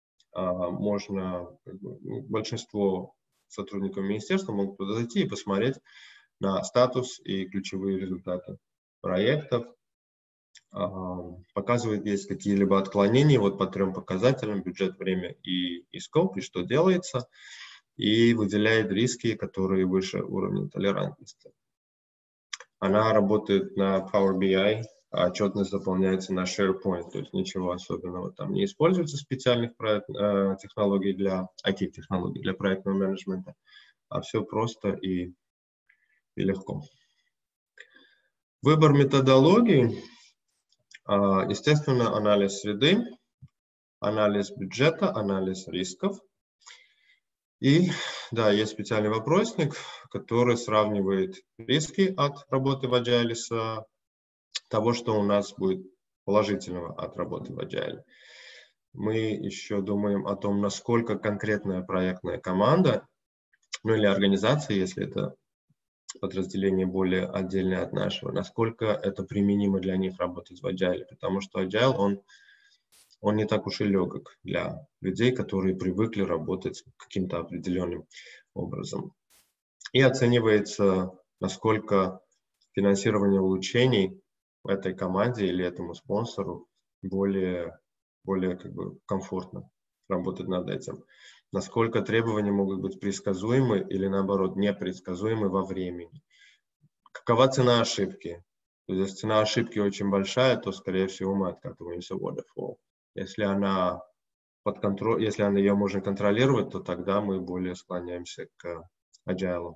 большинство сотрудников министерства могут туда зайти и посмотреть на статус и ключевые результаты проектов. Показывает, есть какие-либо отклонения вот по 3 показателям: бюджет, время и скоп, и что делается, и выделяет риски, которые выше уровня толерантности. Она работает на Power BI, а отчетность заполняется на SharePoint, то есть ничего особенного там не используется, специальных технологий для IT-технологий для проектного менеджмента, а все просто и легко. Выбор методологии. Естественно, анализ среды, анализ бюджета, анализ рисков. И да, есть специальный вопросник, который сравнивает риски от работы в Agile с того, что у нас будет положительного от работы в Agile. Мы еще думаем о том, насколько конкретная проектная команда, ну или организация, если это подразделение более отдельное от нашего, насколько это применимо для них работать в Agile, потому что Agile, он не так уж и легок для людей, которые привыкли работать каким-то определенным образом. И оценивается, насколько финансирование улучшений этой команде или этому спонсору более как бы комфортно работать над этим. насколько требования могут быть предсказуемы или, наоборот, непредсказуемы во времени. Какова цена ошибки? Если цена ошибки очень большая, то, скорее всего, мы откатываемся в waterfall. Если она под контроль, если ее можно контролировать, то тогда мы более склоняемся к agile.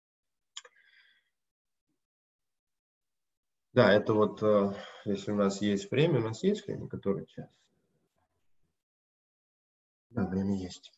Да, это вот, если у нас есть время, который час? Да, время есть.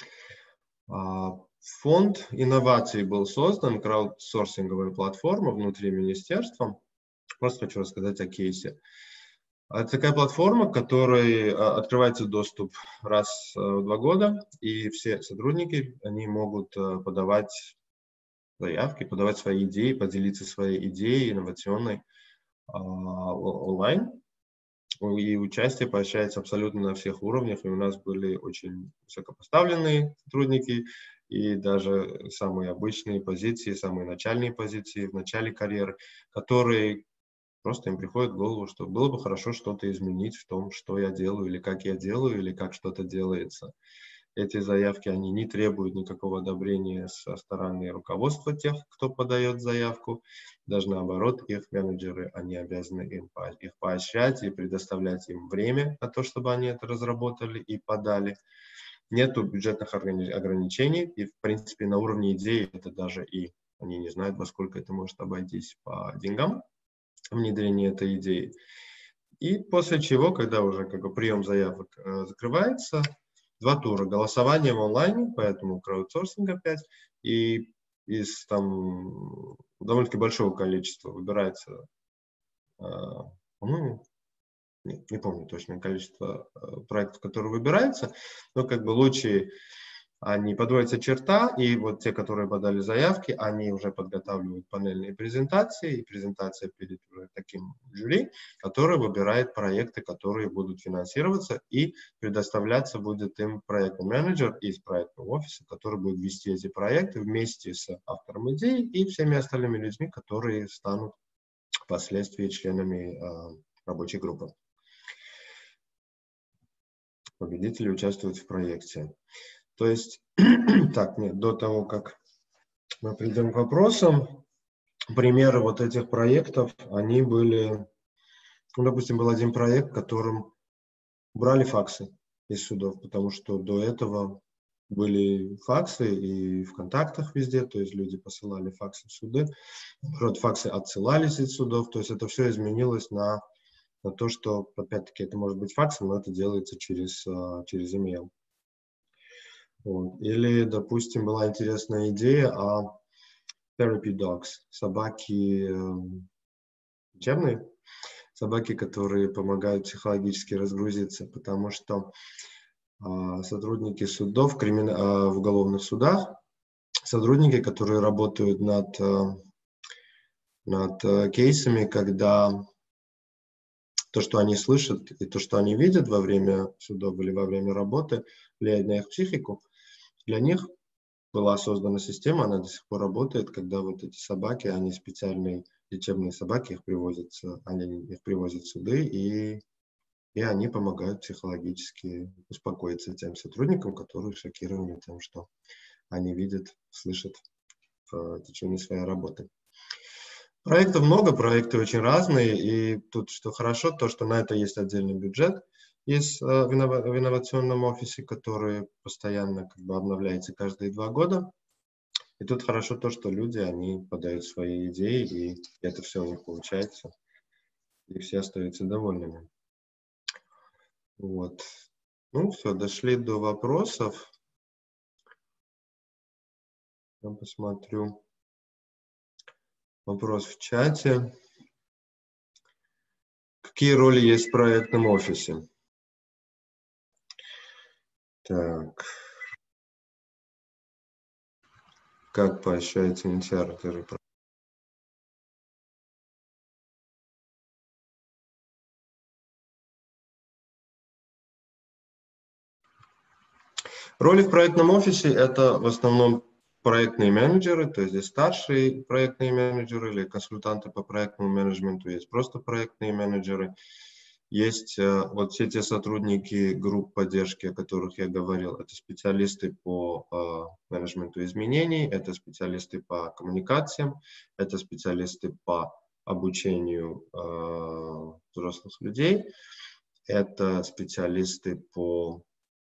Фонд инноваций был создан, краудсорсинговая платформа внутри министерства. Просто хочу рассказать о кейсе. Это такая платформа, к которой открывается доступ раз в 2 года, и все сотрудники, они могут подавать заявки, подавать свои идеи, поделиться своей идеей инновационной онлайн. И участие поощряется абсолютно на всех уровнях, и у нас были очень высокопоставленные сотрудники, и даже самые обычные позиции, самые начальные позиции в начале карьеры, которые просто им приходит в голову, что было бы хорошо что-то изменить в том, что я делаю, или как что-то делается. Эти заявки, они не требуют никакого одобрения со стороны руководства тех, кто подает заявку. Даже наоборот, их менеджеры, они обязаны их поощрять и предоставлять им время на то, чтобы они это разработали и подали. Нету бюджетных ограничений, и, в принципе, на уровне идеи это даже и они не знают, во сколько это может обойтись по деньгам, внедрение этой идеи. И после чего, когда уже прием заявок закрывается, 2 тура. Голосование в онлайне, поэтому краудсорсинг опять, и из довольно-таки большого количества выбирается, по-моему, не помню точное количество проектов, которые выбираются, но лучшие, они подводятся черта, и вот те, которые подали заявки, они уже подготавливают панельные презентации, и презентация перед таким жюри, который выбирает проекты, которые будут финансироваться, и предоставляться будет им проектный менеджер из проектного офиса, который будет вести эти проекты вместе с автором идеи и всеми остальными людьми, которые станут впоследствии членами рабочей группы. Победители участвуют в проекте. То есть, до того, как мы придем к вопросам, примеры вот этих проектов, они были, допустим, был один проект, в котором брали факсы из судов, потому что до этого были факсы и в контактах везде, то есть люди посылали факсы в суды, факсы отсылались из судов, то есть это все изменилось на то, что, опять-таки, это может быть факсом, но это делается через email. Вот. Или, допустим, была интересная идея о therapy dogs, собаки лечебные, собаки, которые помогают психологически разгрузиться, потому что сотрудники судов, в уголовных судах, сотрудники, которые работают над кейсами, когда то, что они слышат и то, что они видят во время судов или во время работы, влияет на их психику. Для них была создана система, она до сих пор работает, когда вот эти собаки, они специальные лечебные собаки, их привозят в суды, и они помогают психологически успокоиться тем сотрудникам, которые шокированы тем, что они видят, слышат в течение своей работы. Проектов много, проекты очень разные, и тут что хорошо, то, что на это есть отдельный бюджет. Есть в инновационном офисе, который постоянно обновляется каждые 2 года. И тут хорошо то, что люди, они подают свои идеи, и это все у них получается, и все остаются довольными. Вот. Ну, все, дошли до вопросов. Я посмотрю вопрос в чате. Какие роли есть в проектном офисе? Так. Как поощряется инициаторы? Роли в проектном офисе – это в основном проектные менеджеры, то есть здесь старшие проектные менеджеры или консультанты по проектному менеджменту, есть просто проектные менеджеры. Есть вот все те сотрудники групп поддержки, о которых я говорил, это специалисты по менеджменту изменений, это специалисты по коммуникациям, это специалисты по обучению взрослых людей, это специалисты по,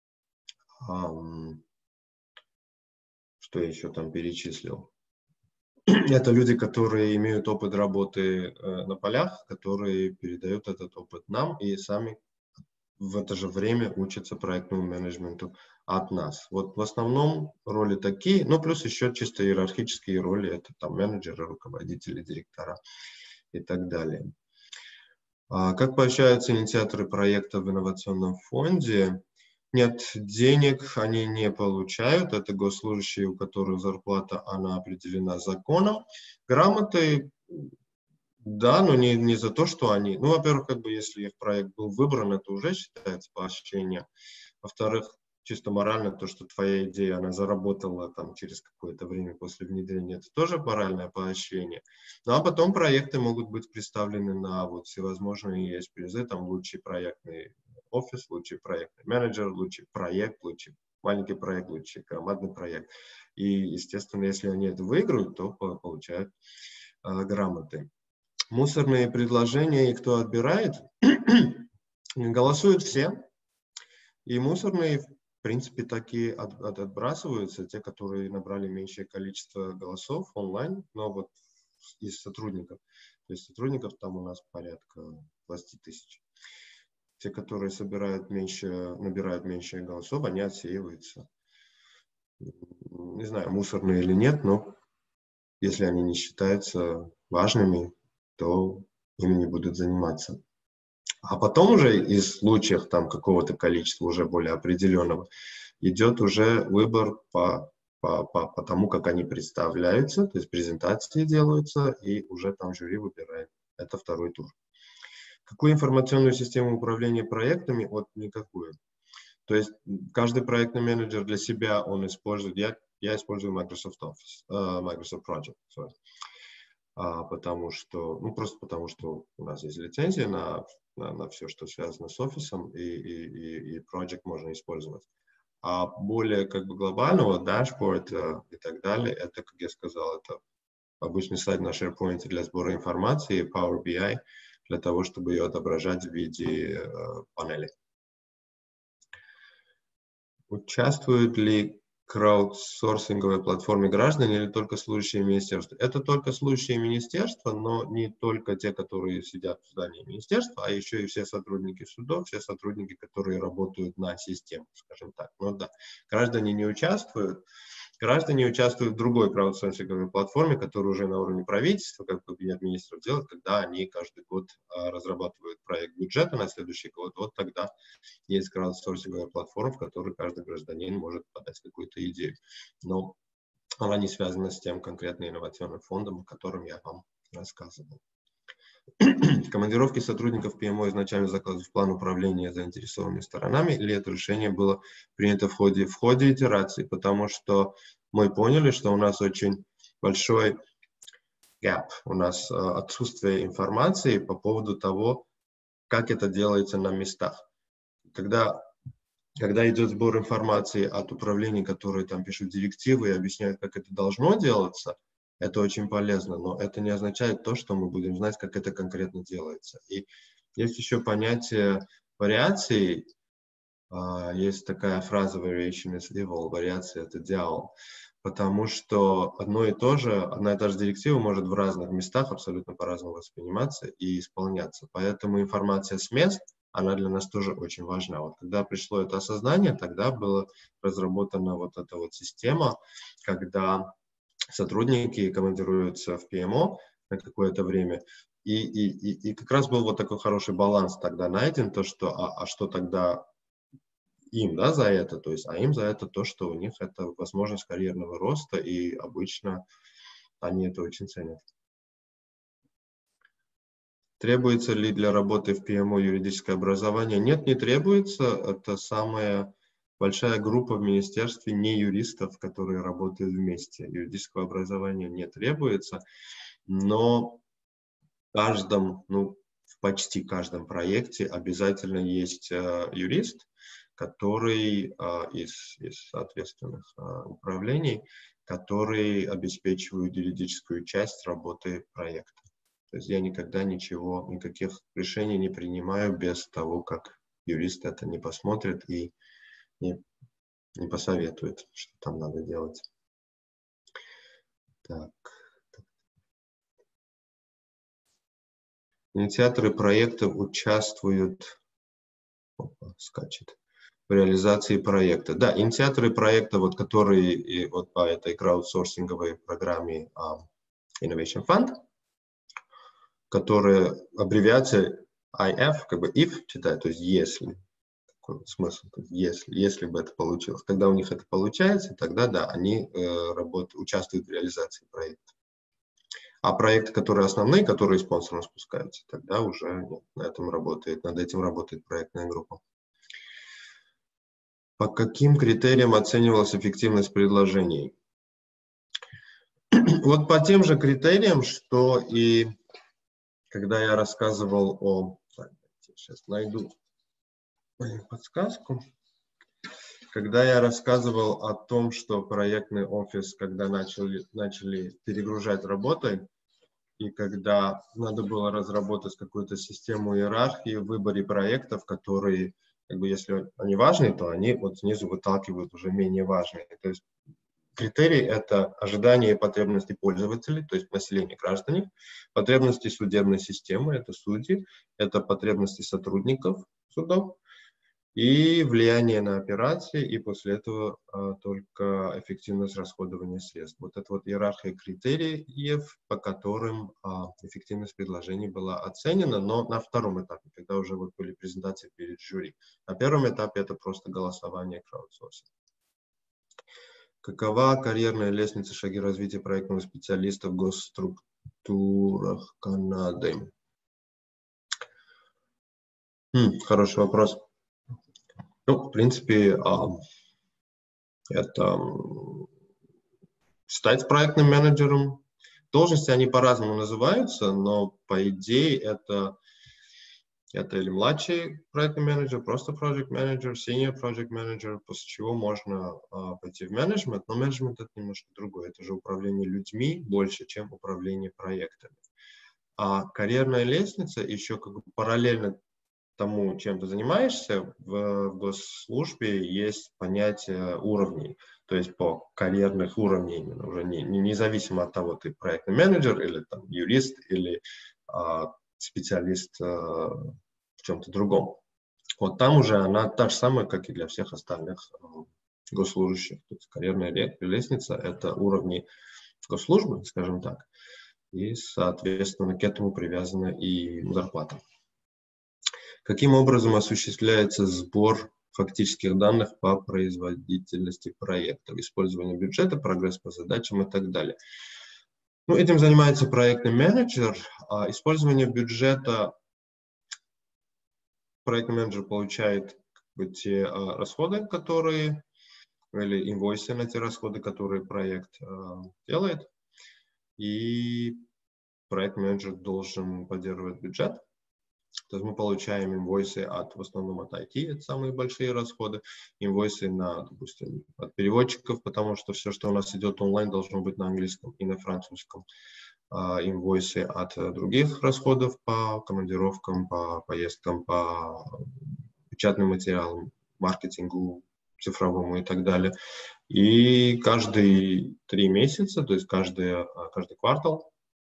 что я еще там перечислил, это люди, которые имеют опыт работы на полях, которые передают этот опыт нам и сами в это же время учатся проектному менеджменту от нас. Вот в основном роли такие, ну плюс еще чисто иерархические роли, это там менеджеры, руководители, директора и так далее. Как поощряются инициаторы проекта в инновационном фонде? Нет, денег они не получают, это госслужащие, у которых зарплата, она определена законом. Грамоты, да, но не за то, что они... Ну, во-первых, как бы, если их проект был выбран, это уже считается поощрение. Во-вторых, чисто морально, то, что твоя идея, она заработала там через какое-то время после внедрения, это тоже моральное поощрение. Ну, а потом проекты могут быть представлены на вот всевозможные есть призы, там лучший проектный офис, лучший проектный менеджер, лучший проект, лучший маленький проект, лучший командный проект. И, естественно, если они это выиграют, то получают грамоты. Мусорные предложения, и кто отбирает, голосуют все. И мусорные, в принципе, такие отбрасываются, те, которые набрали меньшее количество голосов онлайн, но вот из сотрудников. То есть сотрудников там у нас порядка 20 тысяч. Те, которые набирают меньше голосов, они отсеиваются. Не знаю, мусорные или нет, но если они не считаются важными, то ими не будут заниматься. А потом уже из случаев там какого-то количества уже более определенного идет уже выбор по тому, как они представляются, то есть презентации делаются, и уже там жюри выбирает. Это второй тур. Какую информационную систему управления проектами? Вот никакую. То есть каждый проектный менеджер для себя он использует, я использую Microsoft Office, Microsoft Project, sorry. Просто потому что у нас есть лицензия на все, что связано с офисом, и Project можно использовать. А более как бы глобального, dashboard и так далее, это, как я сказал, это обычный сайт на SharePoint для сбора информации, Power BI, для того, чтобы ее отображать в виде панели. Участвуют ли краудсорсинговой платформе граждане или только служащие министерства? Это только служащие министерства, но не только те, которые сидят в здании министерства, а еще и все сотрудники судов, все сотрудники, которые работают на систему, скажем так. Ну да, граждане не участвуют. Граждане участвуют в другой краудсорсинговой платформе, которая уже на уровне правительства, как кабинет министров делает, когда они каждый год разрабатывают проект бюджета на следующий год. Вот тогда есть краудсорсинговая платформа, в которой каждый гражданин может подать какую-то идею. Но она не связана с тем конкретным инновационным фондом, о котором я вам рассказывал. Командировки сотрудников ПМО изначально закладывались в план управления заинтересованными сторонами, или это решение было принято в ходе итерации, потому что мы поняли, что у нас очень большой gap, у нас отсутствие информации по поводу того, как это делается на местах. Когда идет сбор информации от управлений, которые там пишут директивы и объясняют, как это должно делаться, это очень полезно, но это не означает то, что мы будем знать, как это конкретно делается. И есть еще понятие вариаций. Есть такая фраза variation is evil, вариация — это дьявол. Потому что одна и та же директива может в разных местах абсолютно по-разному восприниматься и исполняться. Поэтому информация с мест, она для нас тоже очень важна. Вот когда пришло это осознание, тогда была разработана вот эта вот система, когда сотрудники командируются в ПМО на какое-то время, и как раз был вот такой хороший баланс тогда найден, то что, что тогда им, да, за это, то есть, а им за это то, что у них это возможность карьерного роста, и обычно они это очень ценят. Требуется ли для работы в ПМО юридическое образование? Нет, не требуется. Это самая большая группа в министерстве не юристов, которые работают вместе. Юридического образования не требуется, но в почти каждом проекте обязательно есть юрист, который из соответственных управлений, которые обеспечивают юридическую часть работы проекта. То есть я никогда никаких решений не принимаю без того, как юрист это не посмотрит и не посоветует, что там надо делать. Так. Инициаторы проекта участвуют в реализации проекта. Да, инициаторы проекта, вот, которые вот по этой краудсорсинговой программе Innovation Fund, которая аббревиация IF, как бы if читает, то есть если. Такой смысл, то есть если бы это получилось. Когда у них это получается, тогда да, они участвуют в реализации проекта. А проекты, которые основные, которые спонсором спускаются, тогда уже над этим работает проектная группа. По каким критериям оценивалась эффективность предложений? Вот по тем же критериям, что и когда я рассказывал о... Сейчас найду подсказку. Когда я рассказывал о том, что проектный офис, когда начали перегружать работой, и когда надо было разработать какую-то систему иерархии в выборе проектов, которые, как бы, если они важные, то они вот снизу выталкивают уже менее важные. То есть критерии — это ожидания и потребности пользователей, то есть населения, граждане, потребности судебной системы, это судьи, это потребности сотрудников судов, и влияние на операции, и после этого только эффективность расходования средств. Вот это вот иерархия критериев, по которым эффективность предложений была оценена, но на втором этапе, когда уже вот были презентации перед жюри. На первом этапе это просто голосование краудсорсинга. Какова карьерная лестница, шаги развития проектного специалиста в госструктурах Канады? Хороший вопрос. Ну, в принципе, это стать проектным менеджером. Должности, они по-разному называются, но по идее это или младший проектный менеджер, просто project manager, senior project manager, после чего можно пойти в менеджмент, но менеджмент это немножко другое, это же управление людьми больше, чем управление проектами. А карьерная лестница еще как бы параллельно тому, чем ты занимаешься, в госслужбе есть понятие уровней, то есть по карьерных уровнях, именно уже независимо от того, ты проектный менеджер или там, юрист или специалист в чем-то другом. Вот там уже она та же самая, как и для всех остальных госслужащих. То есть карьерная лестница — это уровни госслужбы, скажем так, и, соответственно, к этому привязана и зарплата. Каким образом осуществляется сбор фактических данных по производительности проекта, использование бюджета, прогресс по задачам и так далее? Ну, этим занимается проектный менеджер. Использование бюджета проектный менеджер получает те расходы, которые, или инвойсы на те расходы, которые проект делает, и проектный менеджер должен поддерживать бюджет. То есть мы получаем инвойсы в основном от IT, это самые большие расходы, инвойсы допустим, от переводчиков, потому что все, что у нас идет онлайн, должно быть на английском и на французском. Инвойсы от других расходов по командировкам, по поездкам, по печатным материалам, маркетингу цифровому и так далее. И каждые 3 месяца, то есть каждый квартал,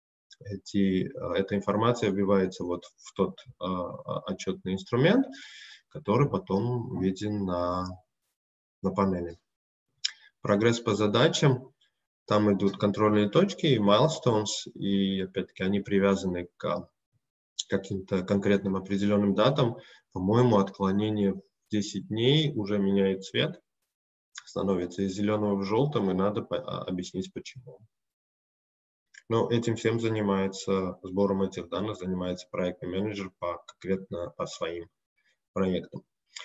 эта информация вбивается вот в тот отчетный инструмент, который потом виден на панели. Прогресс по задачам. Там идут контрольные точки и milestones, и опять-таки они привязаны к каким-то конкретным определенным датам. По-моему, отклонение в 10 дней уже меняет цвет, становится из зеленого в желтым, и надо объяснить почему. Но этим всем занимается, сбором этих данных занимается проектный менеджер конкретно по своим проектам.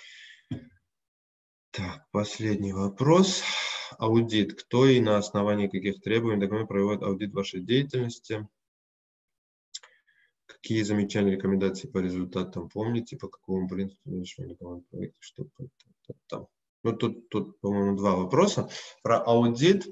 Так, последний вопрос. Аудит. Кто и на основании каких требований документов проводит аудит вашей деятельности? Какие замечания, рекомендации по результатам помните, по какому принципу менеджмента проекта, что там? Ну, тут, по-моему, два вопроса. Про аудит.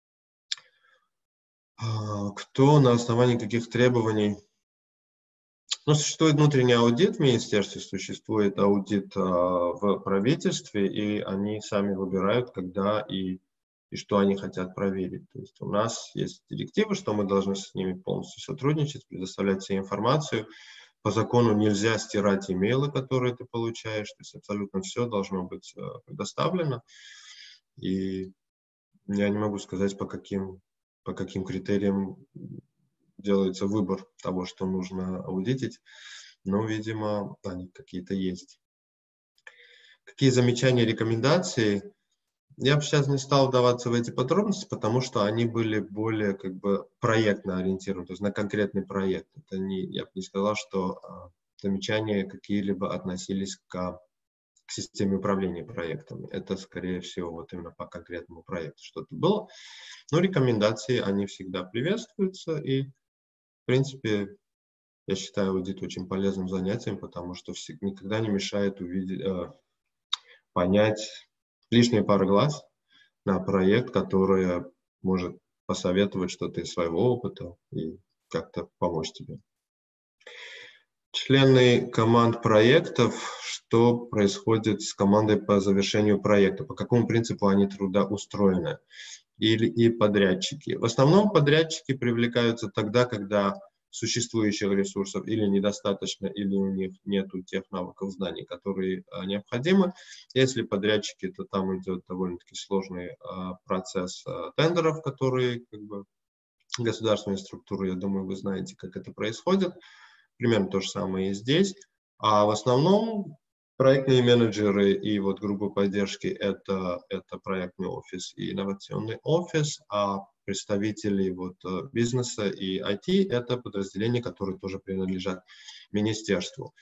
Кто на основании каких требований? Ну, существует внутренний аудит в министерстве, существует аудит в правительстве, и они сами выбирают, когда и что они хотят проверить. То есть у нас есть директивы, что мы должны с ними полностью сотрудничать, предоставлять всю информацию. По закону нельзя стирать имейлы, которые ты получаешь, то есть абсолютно все должно быть предоставлено. И я не могу сказать, по каким критериям делается выбор того, что нужно аудитить, но, видимо, они какие-то есть. Какие замечания, рекомендации? Я бы сейчас не стал вдаваться в эти подробности, потому что они были более проектно ориентированы, то есть на конкретный проект. Это я бы не сказал, что замечания какие-либо относились к системе управления проектами. Это, скорее всего, вот именно по конкретному проекту что-то было. Но рекомендации, они всегда приветствуются, и, в принципе, я считаю аудит очень полезным занятием, потому что никогда не мешает понять лишние пары глаз на проект, который может посоветовать что-то из своего опыта и как-то помочь тебе. Члены команд проектов, что происходит с командой по завершению проекта, по какому принципу они трудоустроены, и подрядчики. В основном подрядчики привлекаются тогда, когда существующих ресурсов или недостаточно, или у них нет тех навыков, знаний, которые необходимы. Если подрядчики, то там идет довольно-таки сложный процесс тендеров, которые государственные структуры, я думаю, вы знаете, как это происходит. Примерно то же самое и здесь. А в основном проектные менеджеры и вот группы поддержки это проектный офис и инновационный офис, а представители бизнеса и IT это подразделения, которые тоже принадлежат министерству.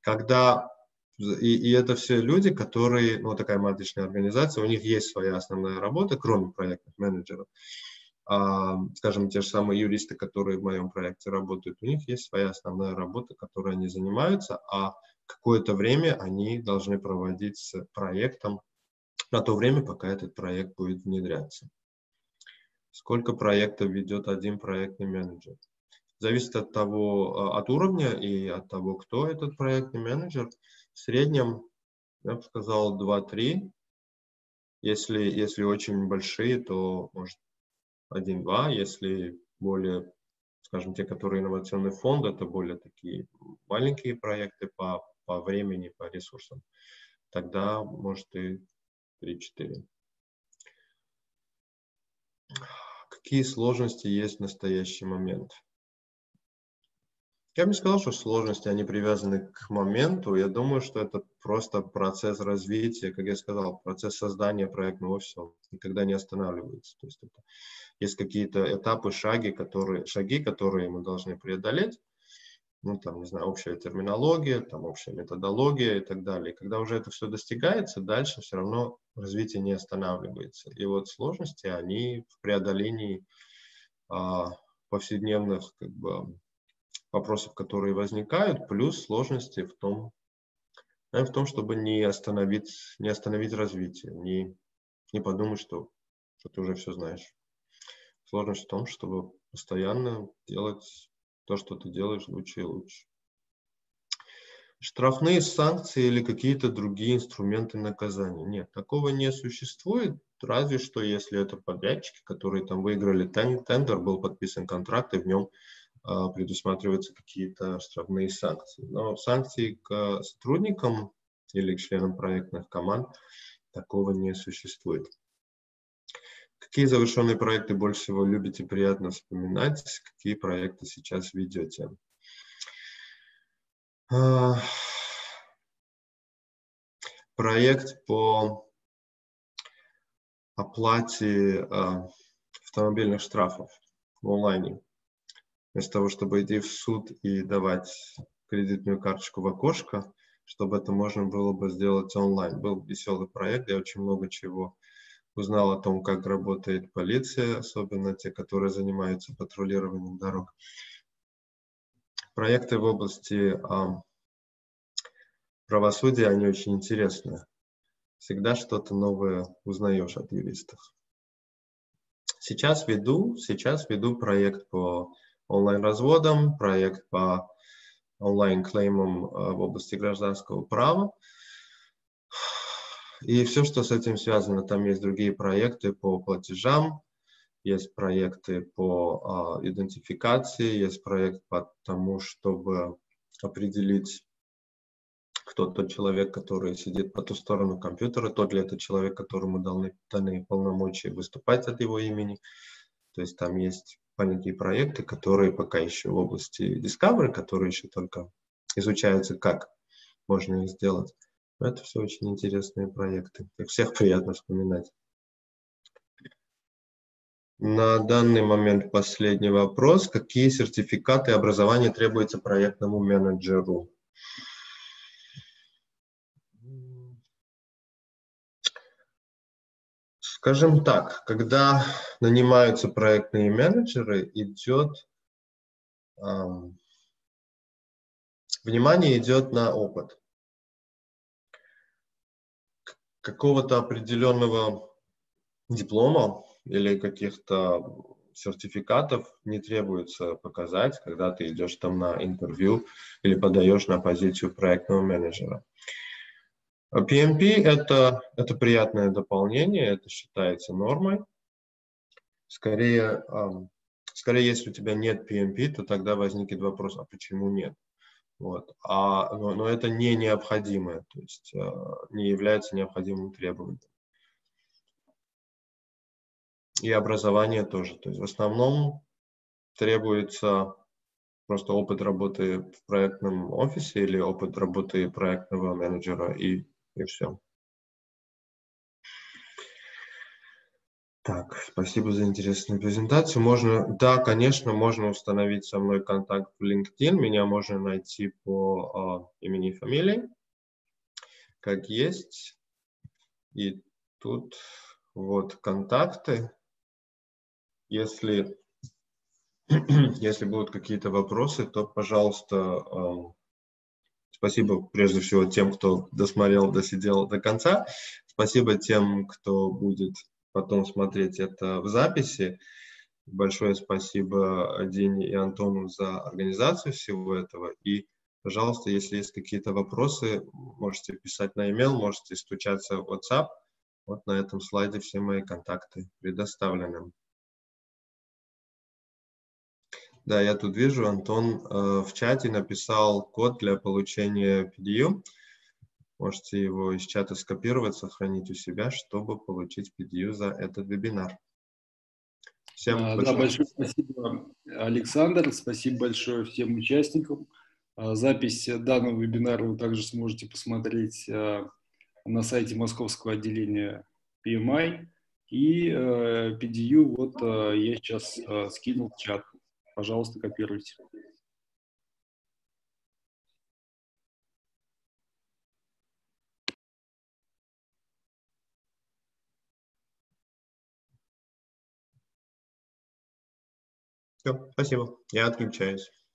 И это все люди, которые, такая матричная организация, у них есть своя основная работа, кроме проектных менеджеров. Скажем, те же самые юристы, которые в моем проекте работают, у них есть своя основная работа, которой они занимаются, а какое-то время они должны проводить с проектом на то время, пока этот проект будет внедряться. Сколько проектов ведет один проектный менеджер? Зависит от уровня и от того, кто этот проектный менеджер. В среднем, я бы сказал, 2-3. Если очень большие, то может 1-2, если более, скажем, те, которые инновационный фонд, это более такие маленькие проекты по времени, по ресурсам, тогда может и 3-4. Какие сложности есть в настоящий момент? Я бы не сказал, что сложности, они привязаны к моменту. Я думаю, что это просто процесс развития, как я сказал, процесс создания проектного офиса никогда не останавливается. То есть есть какие-то этапы, шаги, которые мы должны преодолеть. Общая терминология, общая методология и так далее. И когда уже это все достигается, дальше все равно развитие не останавливается. И сложности, они в преодолении повседневных вопросов, которые возникают, плюс сложности в том, чтобы не остановить развитие, не подумать, что ты уже все знаешь. Сложность в том, чтобы постоянно делать то, что ты делаешь, лучше и лучше. Штрафные санкции или какие-то другие инструменты наказания? Нет, такого не существует, разве что если это подрядчики, которые выиграли тендер, был подписан контракт, и в нем предусматриваются какие-то штрафные санкции. Но санкций к сотрудникам или к членам проектных команд такого не существует. Какие завершенные проекты больше всего любите, приятно вспоминать? Какие проекты сейчас ведете? Проект по оплате автомобильных штрафов в онлайне. Вместо того, чтобы идти в суд и давать кредитную карточку в окошко, чтобы это можно было бы сделать онлайн. Был веселый проект, я очень много чего узнал о том, как работает полиция, особенно те, которые занимаются патрулированием дорог. Проекты в области правосудия, они очень интересные. Всегда что-то новое узнаешь от юристов. Сейчас веду проект по онлайн-разводам, проект по онлайн-клеймам в области гражданского права. И все, что с этим связано, там есть другие проекты по платежам, есть проекты по идентификации, есть проект по тому, чтобы определить, кто тот человек, который сидит по ту сторону компьютера, тот ли это человек, которому даны полномочия выступать от его имени. То есть там есть маленькие проекты, которые пока еще в области Discovery, которые еще только изучаются, как можно их сделать. Но это все очень интересные проекты. Их всех приятно вспоминать. На данный момент последний вопрос. Какие сертификаты образования требуются проектному менеджеру? Скажем так, когда нанимаются проектные менеджеры, внимание идет на опыт. Какого-то определенного диплома или каких-то сертификатов не требуется показать, когда ты идешь там на интервью или подаешь на позицию проектного менеджера. PMP это приятное дополнение, это считается нормой. Скорее, если у тебя нет PMP, то тогда возникнет вопрос, а почему нет? Вот. Но это не необходимое, то есть не является необходимым требованием. И образование тоже. То есть в основном требуется просто опыт работы в проектном офисе или опыт работы проектного менеджера, и все. Так, спасибо за интересную презентацию. Да, конечно, можно установить со мной контакт в LinkedIn. Меня можно найти по имени и фамилии, как есть. И тут вот контакты. Если будут какие-то вопросы, то, пожалуйста, спасибо прежде всего тем, кто досидел до конца. Спасибо тем, кто будет потом смотреть это в записи. Большое спасибо Дине и Антону за организацию всего этого. И, пожалуйста, если есть какие-то вопросы, можете писать на e-mail, можете стучаться в WhatsApp. Вот на этом слайде все мои контакты предоставлены. Да, я тут вижу, Антон в чате написал код для получения PDU. Можете его из чата скопировать, сохранить у себя, чтобы получить PDU за этот вебинар. Всем большое спасибо, Александр. Спасибо большое всем участникам. Запись данного вебинара вы также сможете посмотреть на сайте Московского отделения PMI. И PDU вот я сейчас скинул в чат. Пожалуйста, копируйте. Все, спасибо. Я отключаюсь.